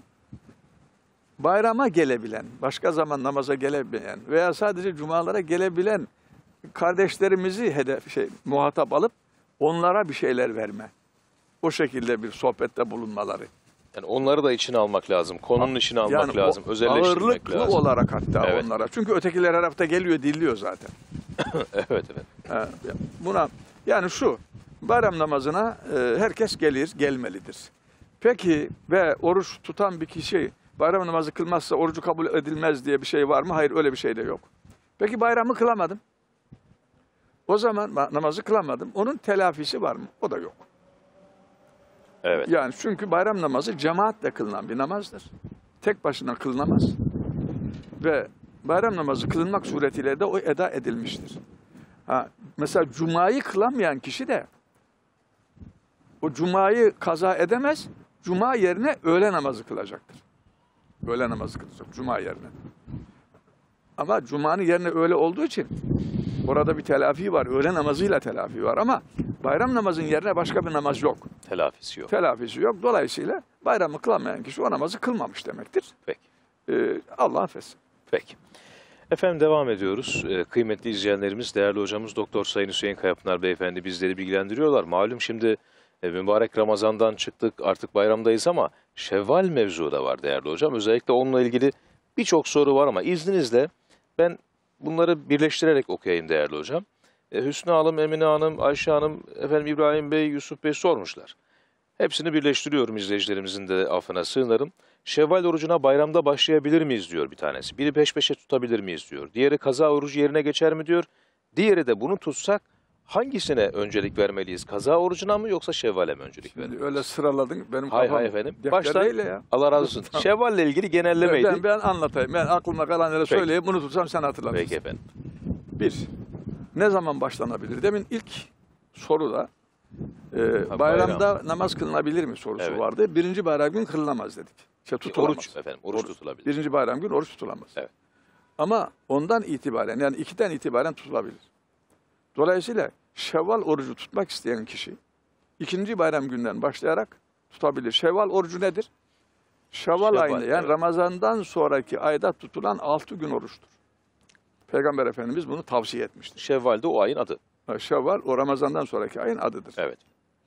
bayrama gelebilen, başka zaman namaza gelemeyen veya sadece cumalara gelebilen kardeşlerimizi hedef şey muhatap alıp onlara bir şeyler verme. O şekilde bir sohbette bulunmaları. Yani onları da içine almak lazım. Konunun içine almak Yani lazım. o Özelleştirmek ağırlıklı lazım. olarak hatta Evet. onlara. Çünkü ötekiler her hafta geliyor, dinliyor zaten. Evet, evet. Ha, buna yani şu bayram namazına e, herkes gelir, gelmelidir. Peki ve oruç tutan bir kişi bayram namazı kılmazsa orucu kabul edilmez diye bir şey var mı? Hayır, öyle bir şey de yok. Peki bayramı kılamadım. O zaman ba- namazı kılamadım. Onun telafisi var mı? O da yok. Evet. Yani çünkü bayram namazı cemaatle kılınan bir namazdır. Tek başına kılınamaz. Ve bayram namazı kılınmak suretiyle de o eda edilmiştir. Ha, mesela cumayı kılamayan kişi de o cumayı kaza edemez, cuma yerine öğle namazı kılacaktır. Öğle namazı kılacak, cuma yerine. Ama cumanın yerine öğle olduğu için orada bir telafi var, öğle namazıyla telafi var ama bayram namazın yerine başka bir namaz yok. Telafisi yok. Telafisi yok. Dolayısıyla bayramı kılamayan kişi o namazı kılmamış demektir. Peki. Ee, Allah affetsin. Peki. Efendim devam ediyoruz. Ee, kıymetli izleyenlerimiz, değerli hocamız Doktor Sayın Hüseyin Kayapınar Beyefendi bizleri bilgilendiriyorlar. Malum şimdi e, mübarek Ramazan'dan çıktık, artık bayramdayız ama Şevval mevzu da var değerli hocam. Özellikle onunla ilgili birçok soru var ama izninizle ben bunları birleştirerek okuyayım değerli hocam. E, Hüsnü Hanım, Emine Hanım, Ayşe Hanım, efendim İbrahim Bey, Yusuf Bey sormuşlar. Hepsini birleştiriyorum, izleyicilerimizin de affına sığınırım. Şevval orucuna bayramda başlayabilir miyiz diyor bir tanesi. Biri peş peşe tutabilir miyiz diyor. Diğeri kaza orucu yerine geçer mi diyor. Diğeri de bunu tutsak hangisine öncelik vermeliyiz? Kaza orucuna mı yoksa Şevval'e mi öncelik Şimdi vermeliyiz? öyle sıraladın. Benim Hay kafam hay efendim. defterdeyle Baştan ya. Allah razı olsun. Tamam. Şevval'le ilgili genellemeydi. Ben, ben anlatayım. Ben aklıma kalanları Peki. söyleyeyim. Bunu tutsam sen hatırlatırsın. Peki efendim. Bir, ne zaman başlanabilir? Demin ilk soruda e, Ha, bayramda bayram. namaz kılınabilir mi sorusu Evet. vardı. Birinci bayram gün kılınamaz dedik. Şey, tutulamaz. Oruç efendim. Oruç, tutulabilir. Birinci bayram gün oruç tutulamaz. Evet. Ama ondan itibaren yani ikiden itibaren tutulabilir. Dolayısıyla Şevval orucu tutmak isteyen kişi ikinci bayram günden başlayarak tutabilir. Şevval orucu nedir? Şevval, Şevval, ayında yani evet. Ramazan'dan sonraki ayda tutulan altı gün oruçtur. Peygamber Efendimiz bunu tavsiye etmiştir. Şevval'de o ayın adı. Ha, Şevval o Ramazan'dan sonraki ayın adıdır. Evet.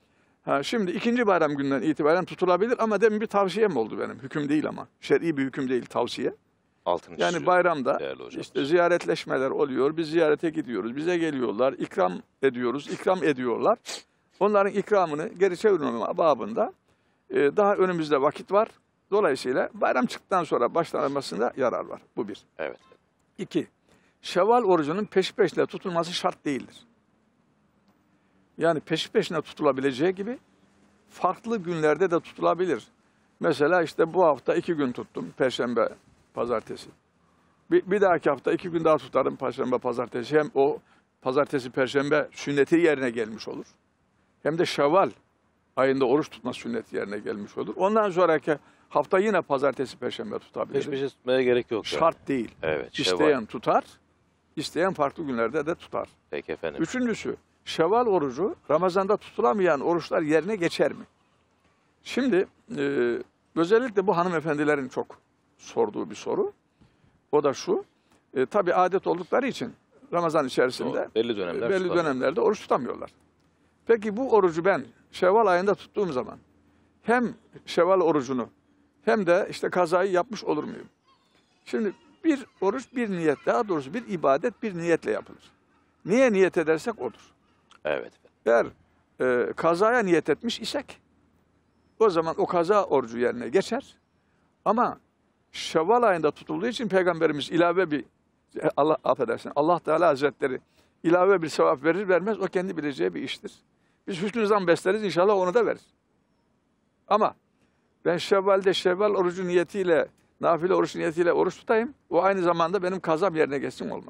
Ha, şimdi ikinci bayram günden itibaren tutulabilir ama demin bir tavsiyem oldu benim. Hüküm değil ama. Şer'i bir hüküm değil, tavsiye. Altını Yani çiziyorum bayramda değerli hocam. işte ziyaretleşmeler oluyor. Biz ziyarete gidiyoruz. Bize geliyorlar. İkram ediyoruz. İkram ediyorlar. Onların ikramını geri çevirmeme babında e, daha önümüzde vakit var. Dolayısıyla bayram çıktıktan sonra başlanmasında yarar var. Bu bir. Evet. İki, Şevval orucunun peşi peşine tutulması şart değildir. Yani peşi peşine tutulabileceği gibi farklı günlerde de tutulabilir. Mesela işte bu hafta iki gün tuttum. Perşembe, pazartesi. Bir, bir dahaki hafta iki gün daha tutarım. Perşembe, pazartesi. Hem o pazartesi, perşembe sünneti yerine gelmiş olur. Hem de Şevval ayında oruç tutma sünneti yerine gelmiş olur. Ondan sonraki hafta yine pazartesi, perşembe tutabilir. Peş peşe tutmaya gerek yok. Şart yani. değil. Evet. İsteyen Şevval. tutar, isteyen farklı günlerde de tutar. Peki efendim. Üçüncüsü, Şevval orucu Ramazan'da tutulamayan oruçlar yerine geçer mi? Şimdi e, özellikle bu hanımefendilerin çok sorduğu bir soru. O da şu, e, tabii adet oldukları için Ramazan içerisinde Doğru. belli dönemler belli tutamıyor. dönemlerde oruç tutamıyorlar. Peki bu orucu ben Şevval ayında tuttuğum zaman hem Şevval orucunu hem de işte kazayı yapmış olur muyum? Şimdi bir oruç bir niyet, daha doğrusu bir ibadet bir niyetle yapılır. Niye niyet edersek odur. Evet. Eğer e, kazaya niyet etmiş isek o zaman o kaza orucu yerine geçer. Ama Şevval ayında tutulduğu için Peygamberimiz ilave bir Allah affedersin Allah Teala Hazretleri ilave bir sevap verir vermez o kendi bileceği bir iştir. Biz hüsnü zan besleriz inşallah onu da verir. Ama ben Şevval'de Şevval orucu niyetiyle nafile oruç niyetiyle oruç tutayım. O aynı zamanda benim kazam yerine geçsin olmaz.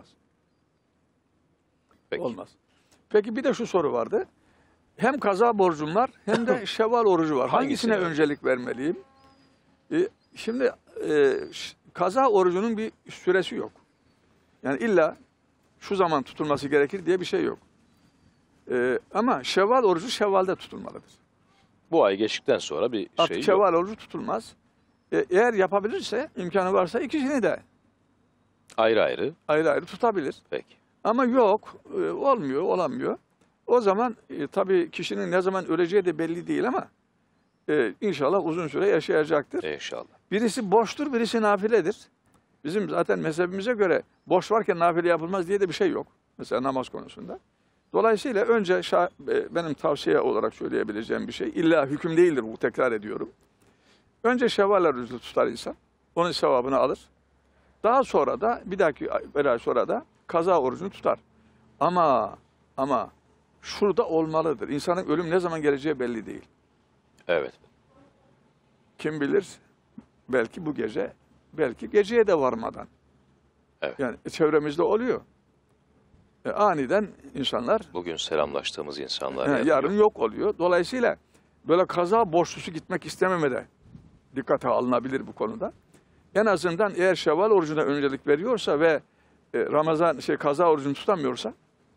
Peki. Olmaz. Peki bir de şu soru vardı. Hem kaza borcum var hem de Şevval orucu var. Hangisine Hangisine? öncelik vermeliyim? E, şimdi e, kaza orucunun bir süresi yok. Yani illa şu zaman tutulması gerekir diye bir şey yok. E, ama Şevval orucu Şevval'de tutulmalıdır. Bu ay geçtikten sonra bir Artık şey yok. Şevval orucu tutulmaz. E, eğer yapabilirse, imkanı varsa ikisini de Ayrı ayrı. ayrı ayrı tutabilir. Peki. Ama yok, e, olmuyor, olamıyor. O zaman e, tabii kişinin ne zaman öleceği de belli değil ama e, inşallah uzun süre yaşayacaktır. İnşallah. Birisi boştur, birisi nafiledir. Bizim zaten mezhebimize göre boş varken nafile yapılmaz diye de bir şey yok. Mesela namaz konusunda. Dolayısıyla önce şa- e, benim tavsiye olarak söyleyebileceğim bir şey, illa hüküm değildir bu, tekrar ediyorum. Önce Şevval orucu tutar insan, onun sevabını alır. Daha sonra da bir dahaki bir ay sonra da kaza orucunu tutar. Ama ama şurada olmalıdır. İnsanın ölüm ne zaman geleceği belli değil. Evet. Kim bilir belki bu gece, belki geceye de varmadan. Evet. Yani çevremizde oluyor. E, aniden insanlar Bugün selamlaştığımız insanlar. he, yani yarın yok. yok oluyor. Dolayısıyla böyle kaza borçlusu gitmek istememe de dikkate alınabilir bu konuda. En azından eğer Şevval orucuna öncelik veriyorsa ve e, Ramazan şey kaza orucunu tutamıyorsa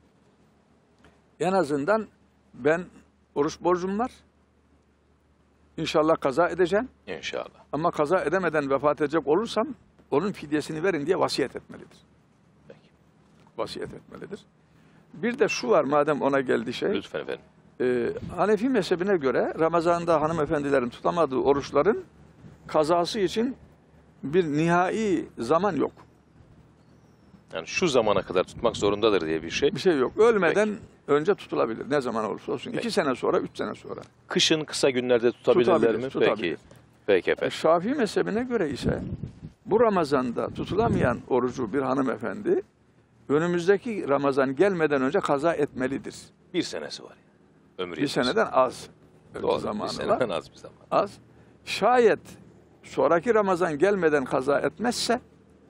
en azından ben oruç borcum var. İnşallah kaza edeceğim. İnşallah. Ama kaza edemeden vefat edecek olursam onun fidyesini verin diye vasiyet etmelidir. Peki. Vasiyet etmelidir. Bir de şu var madem ona geldi şey. Lütfen efendim. E, Hanefi mezhebine göre Ramazan'da hanımefendilerin tutamadığı oruçların kazası için bir nihai zaman yok. Yani şu zamana kadar tutmak zorundadır diye bir şey. Bir şey yok. Ölmeden önce tutulabilir. Ne zaman olursa olsun. Peki. İki sene sonra, üç sene sonra. Kışın kısa günlerde tutabilirler Tutabilir, mi? tutabilir. Peki. Peki efendim. Şafii mezhebine göre ise bu Ramazan'da tutulamayan orucu bir hanımefendi önümüzdeki Ramazan gelmeden önce kaza etmelidir. Bir senesi var. Ömrü Bir yetmez. seneden az Doğru. Bir zamanı seneden var. az bir zaman. Az. Şayet sonraki Ramazan gelmeden kaza etmezse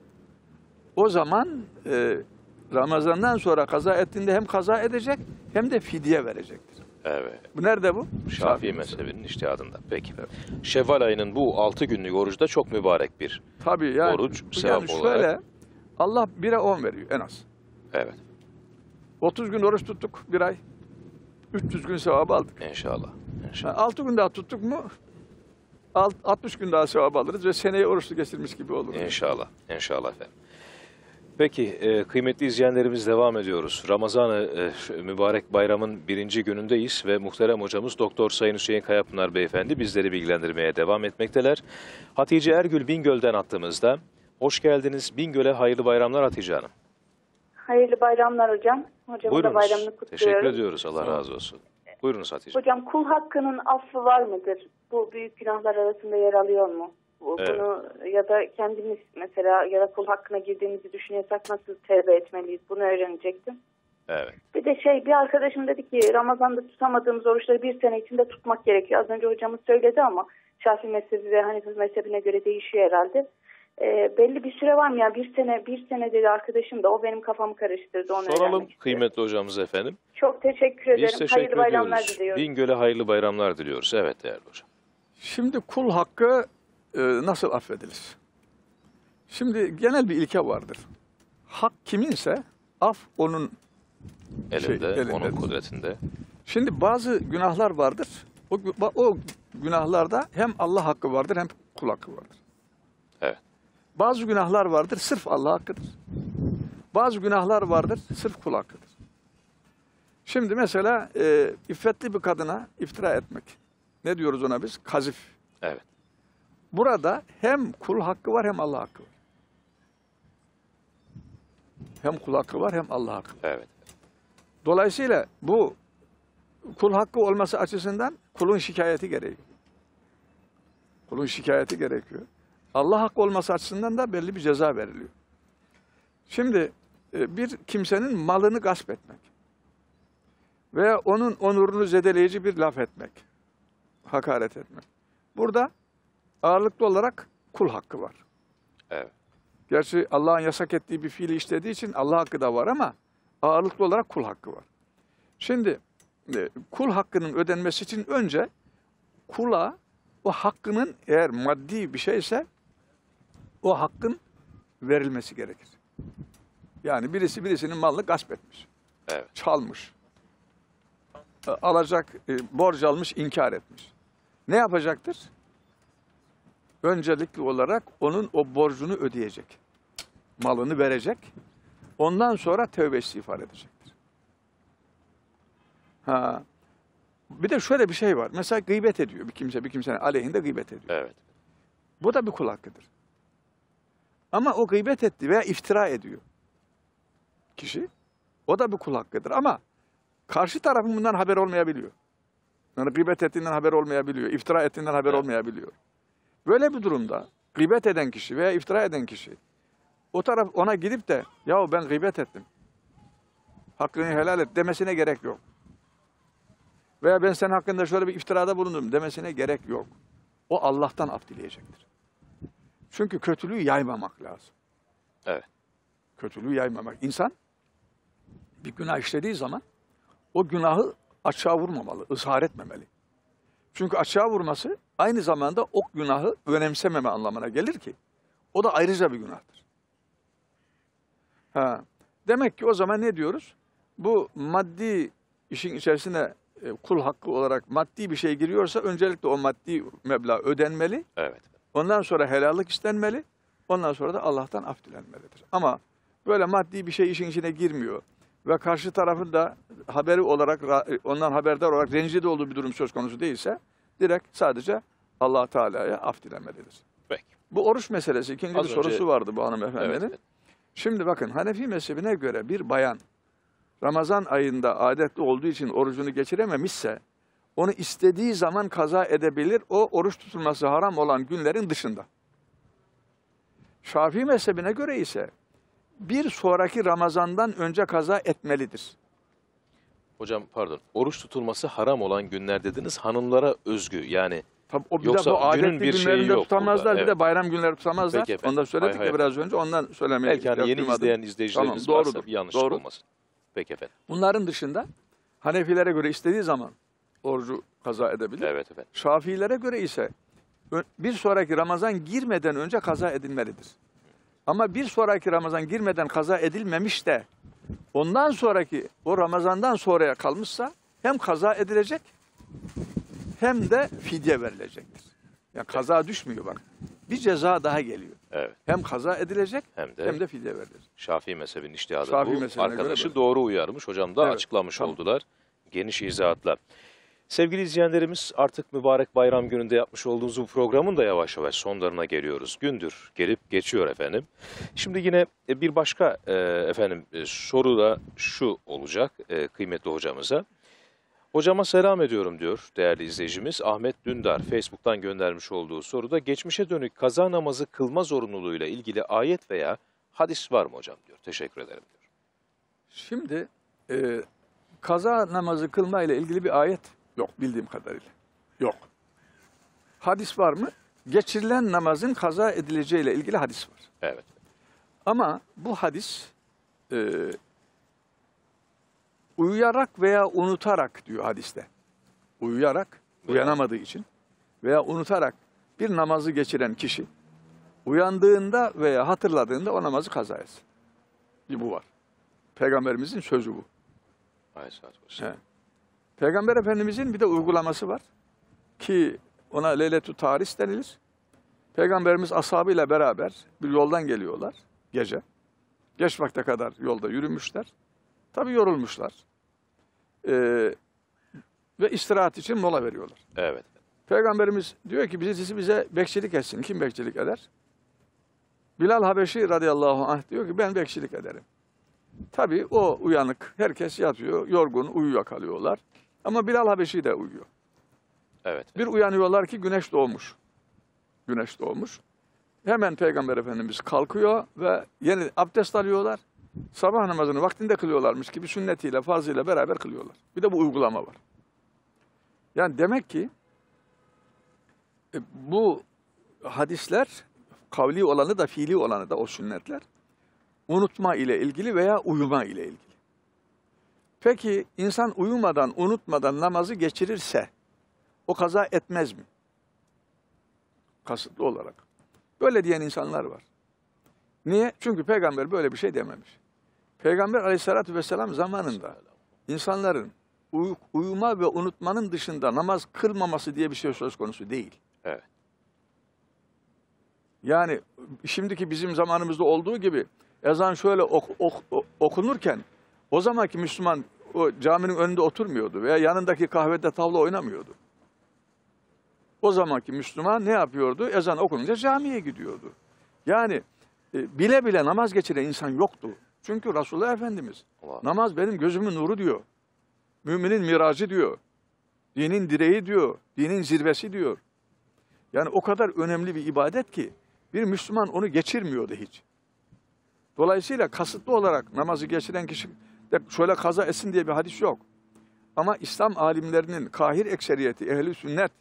o zaman e, Ramazan'dan sonra kaza ettiğinde hem kaza edecek hem de fidye verecektir. Evet. Bu nerede bu? Şafii mezhebinin içtihadında. Peki. Şevval ayının bu altı günlük orucu da çok mübarek bir. Tabii yani, Oruç, yani sevap şöyle, olarak. Allah bire on veriyor en az. Evet. otuz gün oruç tuttuk bir ay. üç yüz gün sevabı aldık. İnşallah. İnşallah. Yani altı gün daha tuttuk mu alt- altmış gün daha sevap alırız ve seneyi oruçlu geçirmiş gibi olur. İnşallah. İnşallah efendim. Peki e, kıymetli izleyenlerimiz devam ediyoruz. Ramazan-ı e, mübarek bayramın birinci günündeyiz ve muhterem hocamız Doktor Sayın Hüseyin Kayapınar Beyefendi bizleri bilgilendirmeye devam etmekteler. Hatice Ergül Bingöl'den attığımızda. Hoş geldiniz. Bingöl'e hayırlı bayramlar Hatice Hanım. Hayırlı bayramlar hocam. Hocamın da bayramını Buyurunuz. kutluyorum. Teşekkür ediyoruz. Allah razı olsun. Buyurunuz Hatice. Hocam kul hakkının affı var mıdır? Bu büyük günahlar arasında yer alıyor mu? Bu, Evet. Bunu ya da kendimiz mesela ya da kul hakkına girdiğimizi düşünüyorsak nasıl tevbe etmeliyiz? Bunu öğrenecektim. Evet. Bir de şey bir arkadaşım dedi ki Ramazan'da tutamadığımız oruçları bir sene içinde tutmak gerekiyor. Az önce hocamız söyledi ama Şafii mezhebi ve Hanefi mezhebine göre değişiyor herhalde. e, belli bir süre var mı ya? Bir sene, bir sene dedi arkadaşım da o benim kafamı karıştırdı. Onu Soralım öğrenmek istedim. kıymetli hocamıza efendim. Çok teşekkür ederim. Biz teşekkür hayırlı bayramlar ediyoruz. diliyorum. Bingöl'e hayırlı bayramlar diliyoruz. Evet değerli hocam. Şimdi kul hakkı e, nasıl affedilir? Şimdi genel bir ilke vardır. Hak kiminse af onun Elinde, şey, elindedir. onun kudretinde. Şimdi bazı günahlar vardır. O, gü- o günahlarda hem Allah hakkı vardır hem kul hakkı vardır. Evet. Bazı günahlar vardır sırf Allah hakkıdır. Bazı günahlar vardır sırf kul hakkıdır. Şimdi mesela e, iffetli bir kadına iftira etmek. Ne diyoruz ona biz? Kazif. Evet. Burada hem kul hakkı var hem Allah hakkı var. Hem kul hakkı var hem Allah hakkı var. Evet. Dolayısıyla bu kul hakkı olması açısından kulun şikayeti gerekiyor. Kulun şikayeti gerekiyor. Allah hakkı olması açısından da belli bir ceza veriliyor. Şimdi e, bir kimsenin malını gasp etmek veya onun onurunu zedeleyici bir laf etmek, hakaret etmek. Burada ağırlıklı olarak kul hakkı var. Evet. Gerçi Allah'ın yasak ettiği bir fiili işlediği için Allah hakkı da var ama ağırlıklı olarak kul hakkı var. Şimdi e, kul hakkının ödenmesi için önce kula o hakkının eğer maddi bir şeyse o hakkın verilmesi gerekir. Yani birisi birisinin malını gasp etmiş, Evet. çalmış, e, alacak, e, borç almış, inkar etmiş. Ne yapacaktır? Öncelikli olarak onun o borcunu ödeyecek. Malını verecek. Ondan sonra tövbe istiğfar edecektir. Ha. Bir de şöyle bir şey var. Mesela gıybet ediyor bir kimse, bir kimsenin aleyhinde gıybet ediyor. Evet. Bu da bir kul hakkıdır. Ama o gıybet etti veya iftira ediyor kişi. O da bir kul hakkıdır ama karşı tarafın bundan haber olmayabiliyor. Yani gıybet ettiğinden haber olmayabiliyor, iftira ettiğinden haber Evet. olmayabiliyor. Böyle bir durumda gıybet eden kişi veya iftira eden kişi o taraf ona gidip de yahu ben gıybet ettim, hakkını helal et demesine gerek yok. Veya ben senin hakkında şöyle bir iftirada bulundum demesine gerek yok. O Allah'tan af dileyecektir. Çünkü kötülüğü yaymamak lazım. Evet. Kötülüğü yaymamak. İnsan bir günah işlediği zaman o günahı açığa vurmamalı, ızhar etmemeli. Çünkü açığa vurması aynı zamanda o günahı önemsememe anlamına gelir ki o da ayrıca bir günahtır. Ha. Demek ki o zaman ne diyoruz? Bu maddi işin içerisine e, kul hakkı olarak maddi bir şey giriyorsa öncelikle o maddi meblağ ödenmeli. Evet. Ondan sonra helallik istenmeli. Ondan sonra da Allah'tan af dilenmelidir. Ama böyle maddi bir şey işin içine girmiyor ve karşı tarafın da haberi olarak, ondan haberdar olarak rencide olduğu bir durum söz konusu değilse direkt sadece Allah Teala'ya af dilenmelidir. Peki. Bu oruç meselesi. İkinci Az bir önce- sorusu vardı bu hanımefendinin. Evet, evet. Şimdi bakın Hanefi mezhebine göre bir bayan Ramazan ayında adetli olduğu için orucunu geçirememişse onu istediği zaman kaza edebilir. O oruç tutulması haram olan günlerin dışında. Şafii mezhebine göre ise bir sonraki Ramazan'dan önce kaza etmelidir. Hocam pardon. Oruç tutulması haram olan günler dediniz. Hanımlara özgü yani. Tabii o bir Yoksa de bu günün adetli bir şeyi günlerinde yok tutamazlar, burada, bir de evet. bayram günleri tutamazlar. Peki efendim. Onu da söyledik Hay ya hay. biraz önce, ondan söylemeye Belki hani ihtiyaç yeni duymadım. izleyen izleyicilerimiz Tamam, varsa doğrudur, bir yanlışlık doğru. olmasın. Peki efendim. Bunların dışında Hanefilere göre istediği zaman orucu kaza edebilir. Evet efendim. Şafiilere göre ise ö- bir sonraki Ramazan girmeden önce kaza edilmelidir. Ama bir sonraki Ramazan girmeden kaza edilmemiş de ondan sonraki o Ramazan'dan sonraya kalmışsa hem kaza edilecek hem de fidye verilecektir. Yani kaza düşmüyor bak. Bir ceza daha geliyor. Evet. Hem kaza edilecek Hem de, hem de fidye verilecek. Şafii mezhebinin içtihadı Şafii bu. mezhebine göre Arkadaşı böyle. doğru uyarmış. Hocam da Evet, açıklamış tamam. oldular. Geniş izahatla. Sevgili izleyenlerimiz artık mübarek bayram gününde yapmış olduğumuz bu programın da yavaş yavaş sonlarına geliyoruz. Gündür gelip geçiyor efendim. Şimdi yine bir başka e, efendim e, soru da şu olacak e, kıymetli hocamıza. Hocama selam ediyorum diyor değerli izleyicimiz. Ahmet Dündar Facebook'tan göndermiş olduğu soruda geçmişe dönük kaza namazı kılma zorunluluğuyla ilgili ayet veya hadis var mı hocam diyor. Teşekkür ederim diyor. Şimdi e, kaza namazı kılma ile ilgili bir ayet yok bildiğim kadarıyla. Yok. Hadis var mı? geçirilen namazın kaza edileceğiyle ilgili hadis var. Evet. Ama bu hadis e, uyuyarak veya unutarak diyor hadiste. Uyuyarak, uyanamadığı için veya unutarak bir namazı geçiren kişi uyandığında veya hatırladığında o namazı kaza etsin. Bir bu var. Peygamberimizin sözü bu. Aleyhisselatü vesselam. He. Peygamber Efendimizin bir de uygulaması var ki ona Leyletü Taris denilir. Peygamberimiz ashabıyla beraber bir yoldan geliyorlar gece. Geç vakte kadar yolda yürümüşler. Tabii yorulmuşlar. Ee, ve istirahat için mola veriyorlar. Evet. Peygamberimiz diyor ki birisi bize bekçilik etsin. Kim bekçilik eder? Bilal Habeşi radıyallahu anh diyor ki ben bekçilik ederim. Tabii o uyanık. Herkes yatıyor, yorgun, uyuyor kalıyorlar. Ama Bilal Habeşi de uyuyor. Evet. Bir uyanıyorlar ki güneş doğmuş. Güneş doğmuş. Hemen Peygamber Efendimiz kalkıyor ve yeni abdest alıyorlar. Sabah namazını vaktinde kılıyorlarmış gibi sünnetiyle, farzıyla beraber kılıyorlar. Bir de bu uygulama var. Yani demek ki e, bu hadisler, kavli olanı da fiili olanı da o sünnetler, unutma ile ilgili veya uyuma ile ilgili. Peki insan uyumadan, unutmadan namazı geçirirse o kaza etmez mi? Kasıtlı olarak. Böyle diyen insanlar var. Niye? Çünkü peygamber böyle bir şey dememiş. Peygamber aleyhissalatü vesselam zamanında insanların uy uyuma ve unutmanın dışında namaz kılmaması diye bir şey söz konusu değil. Evet. Yani şimdiki bizim zamanımızda olduğu gibi ezan şöyle ok ok okunurken o zamanki Müslüman o caminin önünde oturmuyordu veya yanındaki kahvede tavla oynamıyordu. O zamanki Müslüman ne yapıyordu? Ezan okununca camiye gidiyordu. Yani e, bile bile namaz geçiren insan yoktu. Çünkü Resulullah Efendimiz Allah. Namaz benim gözümün nuru diyor. Müminin miracı diyor. Dinin direği diyor. Dinin zirvesi diyor. Yani o kadar önemli bir ibadet ki bir Müslüman onu geçirmiyordu hiç. Dolayısıyla kasıtlı olarak namazı geçiren kişi de şöyle kaza etsin diye bir hadis yok. Ama İslam alimlerinin kahir ekseriyeti, ehli sünnet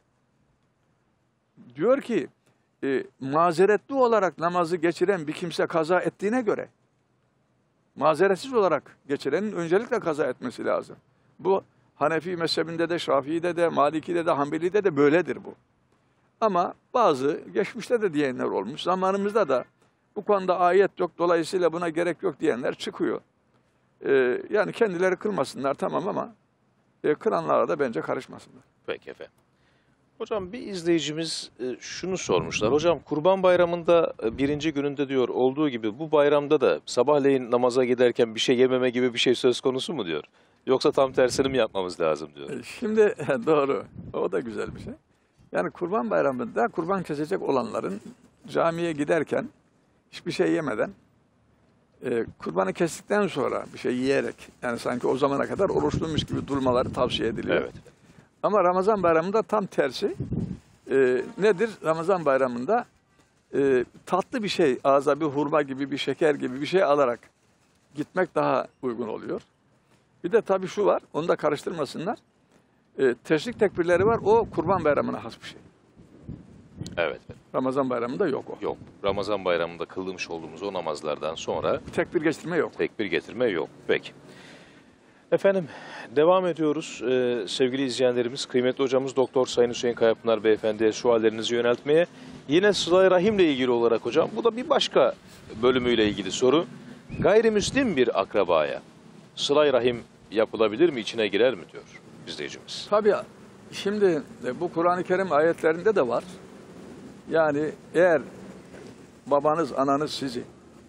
diyor ki e, mazeretli olarak namazı geçiren bir kimse kaza ettiğine göre mazeretsiz olarak geçirenin öncelikle kaza etmesi lazım. Bu Hanefi mezhebinde de, Şafii'de de, Maliki'de de, Hanbeli'de de böyledir bu. Ama bazı geçmişte de diyenler olmuş. Zamanımızda da bu konuda ayet yok, dolayısıyla buna gerek yok diyenler çıkıyor. Ee, yani kendileri kılmasınlar tamam ama e, kılanlara da bence karışmasınlar. Peki efendim. Hocam bir izleyicimiz e, şunu sormuşlar. Hocam Kurban Bayramı'nda e, birinci gününde diyor olduğu gibi bu bayramda da sabahleyin namaza giderken bir şey yememe gibi bir şey söz konusu mu diyor? Yoksa tam tersini mi yapmamız lazım diyor. Şimdi doğru. O da güzel bir şey. Yani Kurban Bayramı'nda kurban kesecek olanların camiye giderken hiçbir şey yemeden e, kurbanı kestikten sonra bir şey yiyerek yani sanki o zamana kadar oruçluymuş gibi durmaları tavsiye ediliyor. Evet. Ama Ramazan Bayramı'nda tam tersi. E, nedir? Ramazan Bayramı'nda e, tatlı bir şey, ağza bir hurma gibi, bir şeker gibi bir şey alarak gitmek daha uygun oluyor. Bir de tabii şu var, onu da karıştırmasınlar. E, teşrik tekbirleri var, o Kurban Bayramı'na has bir şey. Evet. Ramazan Bayramı'nda yok o. Yok. Ramazan Bayramı'nda kılmış olduğumuz o namazlardan sonra tekbir getirme yok. Tekbir getirme yok. Peki. Efendim devam ediyoruz. Ee, sevgili izleyenlerimiz, kıymetli hocamız Doktor Sayın Hüseyin Kayapınar Beyefendi'ye suallerinizi yöneltmeye. Yine Sıla-i Rahim'le ilgili olarak hocam, bu da bir başka bölümüyle ilgili soru. Gayrimüslim bir akrabaya Sıla-i Rahim yapılabilir mi, içine girer mi diyor izleyicimiz. Tabii şimdi bu Kur'an-ı Kerim ayetlerinde de var. Yani eğer babanız, ananız sizi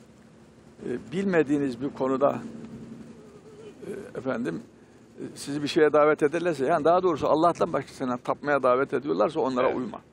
e, bilmediğiniz bir konuda e, efendim e, sizi bir şeye davet ederlerse, yani daha doğrusu Allah'tan başkasına tapmaya davet ediyorlarsa onlara evet. uyma.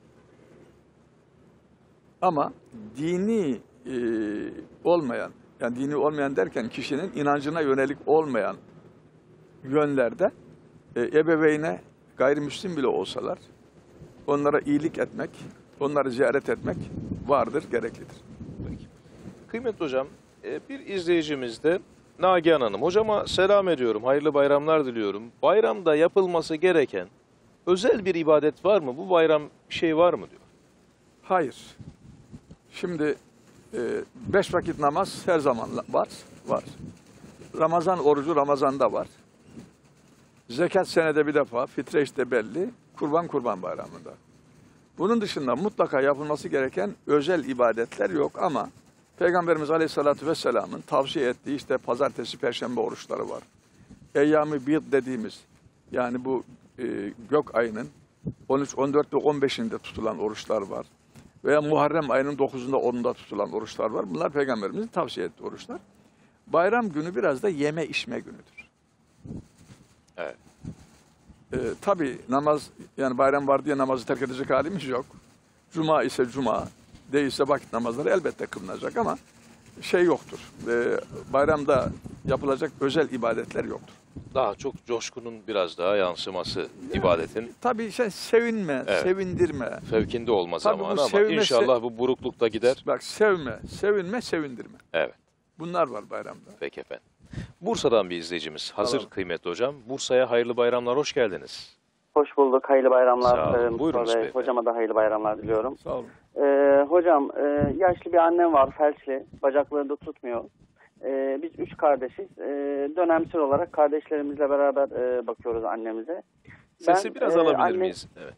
Ama dini e, olmayan, yani dini olmayan derken kişinin inancına yönelik olmayan yönlerde e, ebeveyne gayrimüslim bile olsalar onlara iyilik etmek, onları ziyaret etmek vardır, gereklidir. Peki. Kıymetli hocam, bir izleyicimiz de Nagihan Hanım. Hocama selam ediyorum, hayırlı bayramlar diliyorum. Bayramda yapılması gereken özel bir ibadet var mı? Bu bayram bir şey var mı diyor. Hayır. Şimdi e, beş vakit namaz her zaman var. Var. Ramazan orucu Ramazan'da var. Zekat senede bir defa, fitre işte belli, kurban kurban bayramında. Bunun dışında mutlaka yapılması gereken özel ibadetler yok ama Peygamberimiz Aleyhisselatü Vesselam'ın tavsiye ettiği işte pazartesi, perşembe oruçları var. Eyyam-ı Bid dediğimiz, yani bu e, gök ayının on üç, on dört ve on beşinde tutulan oruçlar var. Veya Muharrem ayının dokuzunda, onunda tutulan oruçlar var. Bunlar Peygamberimizin tavsiye ettiği oruçlar. Bayram günü biraz da yeme içme günüdür. Evet. Ee, tabii namaz, yani bayram var diye namazı terk edecek halimiz yok. Cuma ise cuma, değilse vakit namazları elbette kılınacak ama şey yoktur. Ee, bayramda yapılacak özel ibadetler yoktur. Daha çok coşkunun biraz daha yansıması yani, ibadetin. Tabii şey sevinme, evet. sevindirme. Fevkinde olma tabii zamanı ama sevme, inşallah bu buruklukta gider. Bak sevme, sevinme, sevindirme. Evet. Bunlar var bayramda. Peki efendim. Bursa'dan bir izleyicimiz. Hazır tamam. Kıymetli hocam. Bursa'ya hayırlı bayramlar, hoş geldiniz. Hoş bulduk, hayırlı bayramlar. Sağ olun. Buyurunuz Ve hocama da hayırlı bayramlar diliyorum. Sağ olun. Ee, hocam, e, yaşlı bir annem var, felçli. Bacakları da tutmuyor. Ee, biz üç kardeşiz. Ee, dönemsel olarak kardeşlerimizle beraber e, bakıyoruz annemize. Sesi ben, biraz e, alabilir anne, miyiz? Evet.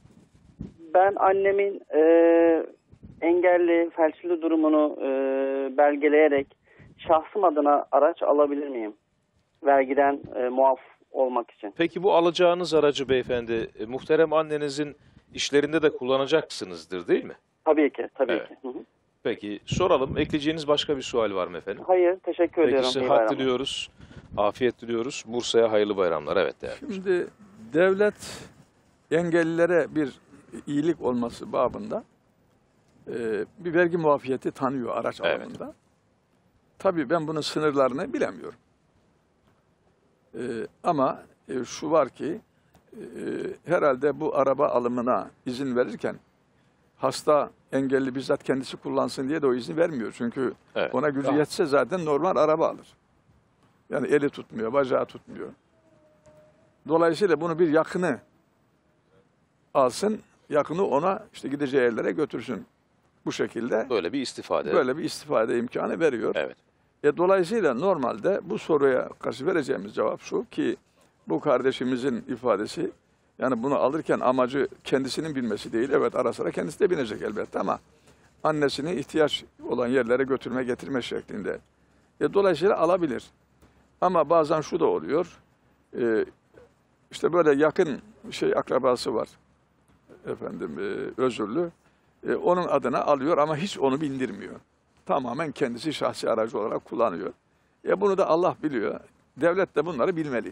Ben annemin e, engelli, felçli durumunu e, belgeleyerek şahsım adına araç alabilir miyim? Vergiden e, muaf olmak için. Peki bu alacağınız aracı beyefendi, e, muhterem annenizin işlerinde de kullanacaksınızdır değil mi? Tabii ki, tabii evet. ki. Hı hı. Peki soralım. Ekleyeceğiniz başka bir sual var mı efendim? Hayır, teşekkür Peki, ediyorum. Peki sıhhat diliyoruz, afiyet diliyoruz. Bursa'ya hayırlı bayramlar. Evet değerli. Şimdi devlet engellilere bir iyilik olması babında e, bir vergi muafiyeti tanıyor araç evet. alanında. Tabii ben bunun sınırlarını bilemiyorum. E, ama e, şu var ki e, herhalde bu araba alımına izin verirken hasta engelli bizzat kendisi kullansın diye de o izni vermiyor. Çünkü evet. ona gücü yetse zaten normal araba alır. Yani eli tutmuyor, bacağı tutmuyor. Dolayısıyla bunu bir yakını alsın, yakını ona işte gideceği yerlere götürsün. Bu şekilde. Böyle bir istifade. Böyle bir istifade imkanı veriyor. Evet. E, dolayısıyla normalde bu soruya karşı vereceğimiz cevap şu ki bu kardeşimizin ifadesi, yani bunu alırken amacı kendisinin bilmesi değil. Evet ara sıra kendisi de binecek elbette ama annesini ihtiyaç olan yerlere götürme getirme şeklinde. E, dolayısıyla alabilir. Ama bazen şu da oluyor. E, işte böyle yakın şey akrabası var. Efendim e, özürlü. E, onun adına alıyor ama hiç onu bindirmiyor. Tamamen kendisi şahsi aracı olarak kullanıyor. E, bunu da Allah biliyor. Devlet de bunları bilmeli.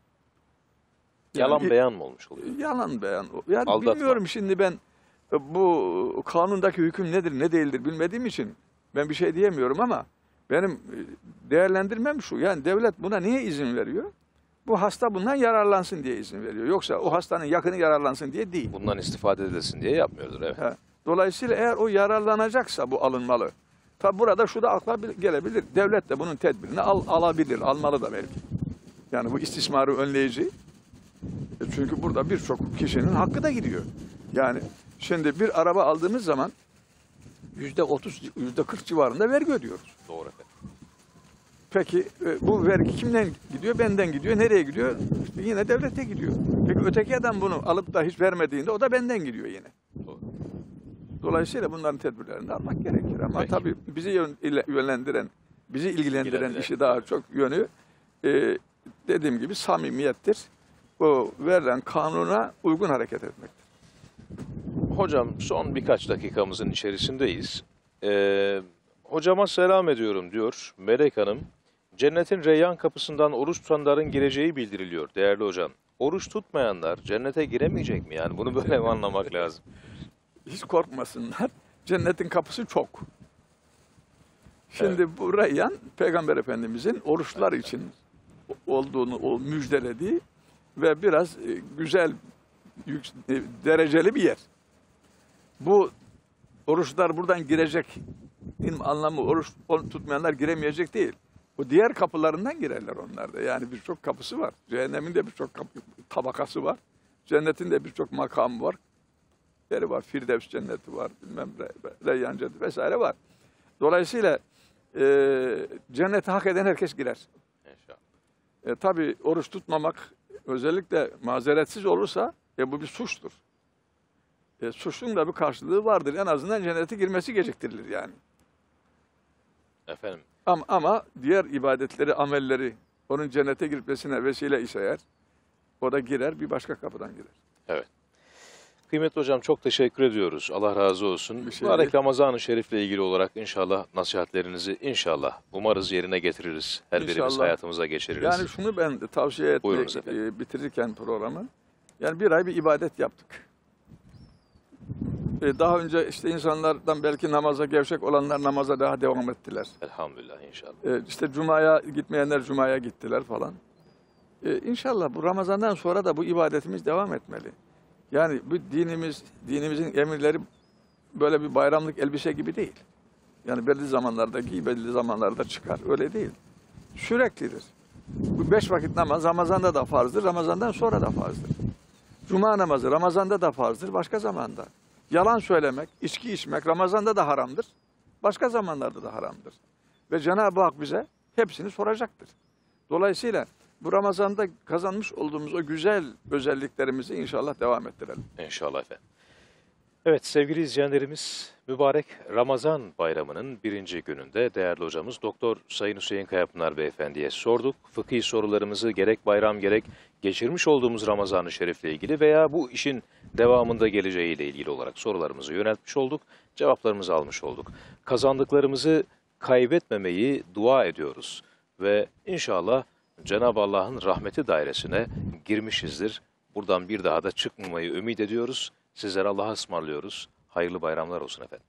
Yani, yalan beyan mı olmuş oluyor? Yalan beyan. Yani Aldatma. Bilmiyorum şimdi ben bu kanundaki hüküm nedir ne değildir bilmediğim için ben bir şey diyemiyorum ama benim değerlendirmem şu. Yani devlet buna niye izin veriyor? Bu hasta bundan yararlansın diye izin veriyor. Yoksa o hastanın yakını yararlansın diye değil. Bundan istifade edilsin diye yapmıyordur. Evet. He. Dolayısıyla eğer o yararlanacaksa bu alınmalı. Tabi burada şu da akla gelebilir. Devlet de bunun tedbirini al, alabilir, almalı da belki. Yani bu istismarı önleyici. Çünkü burada birçok kişinin hakkı da gidiyor. Yani şimdi bir araba aldığımız zaman yüzde otuz, yüzde kırk civarında vergi ödüyoruz. Doğru efendim. Peki bu vergi kimden gidiyor? Benden gidiyor. Nereye gidiyor? İşte yine devlete gidiyor. Peki öteki adam bunu alıp da hiç vermediğinde o da benden gidiyor yine. Doğru. Dolayısıyla bunların tedbirlerini almak gerekir. Ama Peki. tabii bizi yönlendiren, bizi ilgilendiren İlgilendiren. işi daha çok yönü e, dediğim gibi samimiyettir. O verilen kanuna uygun hareket etmektir. Hocam son birkaç dakikamızın içerisindeyiz. Ee, hocama selam ediyorum diyor Melek Hanım. Cennetin Reyyan kapısından oruç tutanların gireceği bildiriliyor değerli hocam. Oruç tutmayanlar cennete giremeyecek mi? Yani bunu böyle mi anlamak lazım? Hiç korkmasınlar. Cennetin kapısı çok. Şimdi evet. bu Reyyan Peygamber Efendimizin oruçlar evet. için olduğunu o müjdelediği ve biraz e, güzel, yük, e, dereceli bir yer. Bu oruçlar buradan girecek anlamı, oruç tutmayanlar giremeyecek değil. O diğer kapılarından girerler onlar da. Yani birçok kapısı var. Cehennemin de birçok tabakası var. Cennetin de birçok makamı var. cennetleri var. Firdevs cenneti var, bilmem Re- Reyyan cenneti vesaire var. Dolayısıyla e, cennete hak eden herkes girer. İnşallah. E, tabii oruç tutmamak özellikle mazeretsiz olursa e, bu bir suçtur. E, suçun da bir karşılığı vardır. En azından cennete girmesi geciktirilir yani. Efendim. Ama, ama diğer ibadetleri, amelleri onun cennete girmesine vesile ise eğer o da girer, bir başka kapıdan girer. Evet. Kıymetli hocam çok teşekkür ediyoruz. Allah razı olsun. Bir şey Mübarek değil. Ramazan-ı Şerif'le ilgili olarak inşallah nasihatlerinizi inşallah umarız yerine getiririz. Her birimiz İnşallah. hayatımıza geçiririz. Yani şunu ben tavsiye Buyurunuz etmek efendim. e, bitirirken programı, yani bir ay bir ibadet yaptık. E, daha önce işte insanlardan belki namaza gevşek olanlar namaza daha devam ettiler. Elhamdülillah inşallah. E, işte Cuma'ya gitmeyenler Cuma'ya gittiler falan. E, İnşallah bu Ramazan'dan sonra da bu ibadetimiz devam etmeli. Yani bu dinimiz, dinimizin emirleri böyle bir bayramlık elbise gibi değil. Yani belli zamanlarda giy, belli zamanlarda çıkar. Öyle değil. Süreklidir. Bu beş vakit namaz Ramazan'da da farzdır, Ramazan'dan sonra da farzdır. Cuma namazı Ramazan'da da farzdır, başka zamanda. Yalan söylemek, içki içmek Ramazan'da da haramdır, başka zamanlarda da haramdır. Ve Cenab-ı Hak bize hepsini soracaktır. Dolayısıyla bu Ramazan'da kazanmış olduğumuz o güzel özelliklerimizi inşallah devam ettirelim. İnşallah efendim. Evet sevgili izleyenlerimiz, mübarek Ramazan bayramının birinci gününde değerli hocamız Doktor Sayın Hüseyin Kayapınar Beyefendi'ye sorduk. Fıkhi sorularımızı gerek bayram gerek geçirmiş olduğumuz Ramazan-ı Şerif'le ilgili veya bu işin devamında geleceğiyle ilgili olarak sorularımızı yöneltmiş olduk. Cevaplarımızı almış olduk. Kazandıklarımızı kaybetmemeyi dua ediyoruz. Ve inşallah Cenab-ı Allah'ın rahmeti dairesine girmişizdir. Buradan bir daha da çıkmamayı ümit ediyoruz. Sizlere Allah'a ısmarlıyoruz. Hayırlı bayramlar olsun efendim.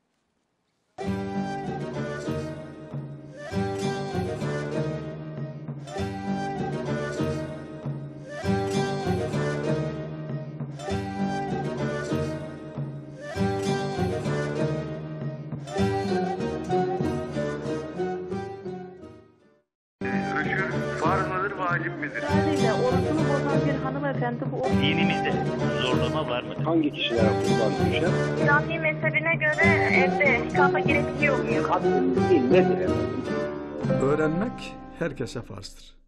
Farz mıdır, vacip midir? Sadece orucunu bozan bir hanımefendi bu oruç Dinimizde zorlama var mıdır? Hangi kişilere kurban düşer? Şafii mezhebine göre evde nikahla gerekiyor muyum? Kadın değil nedir efendim? Öğrenmek herkese farzdır.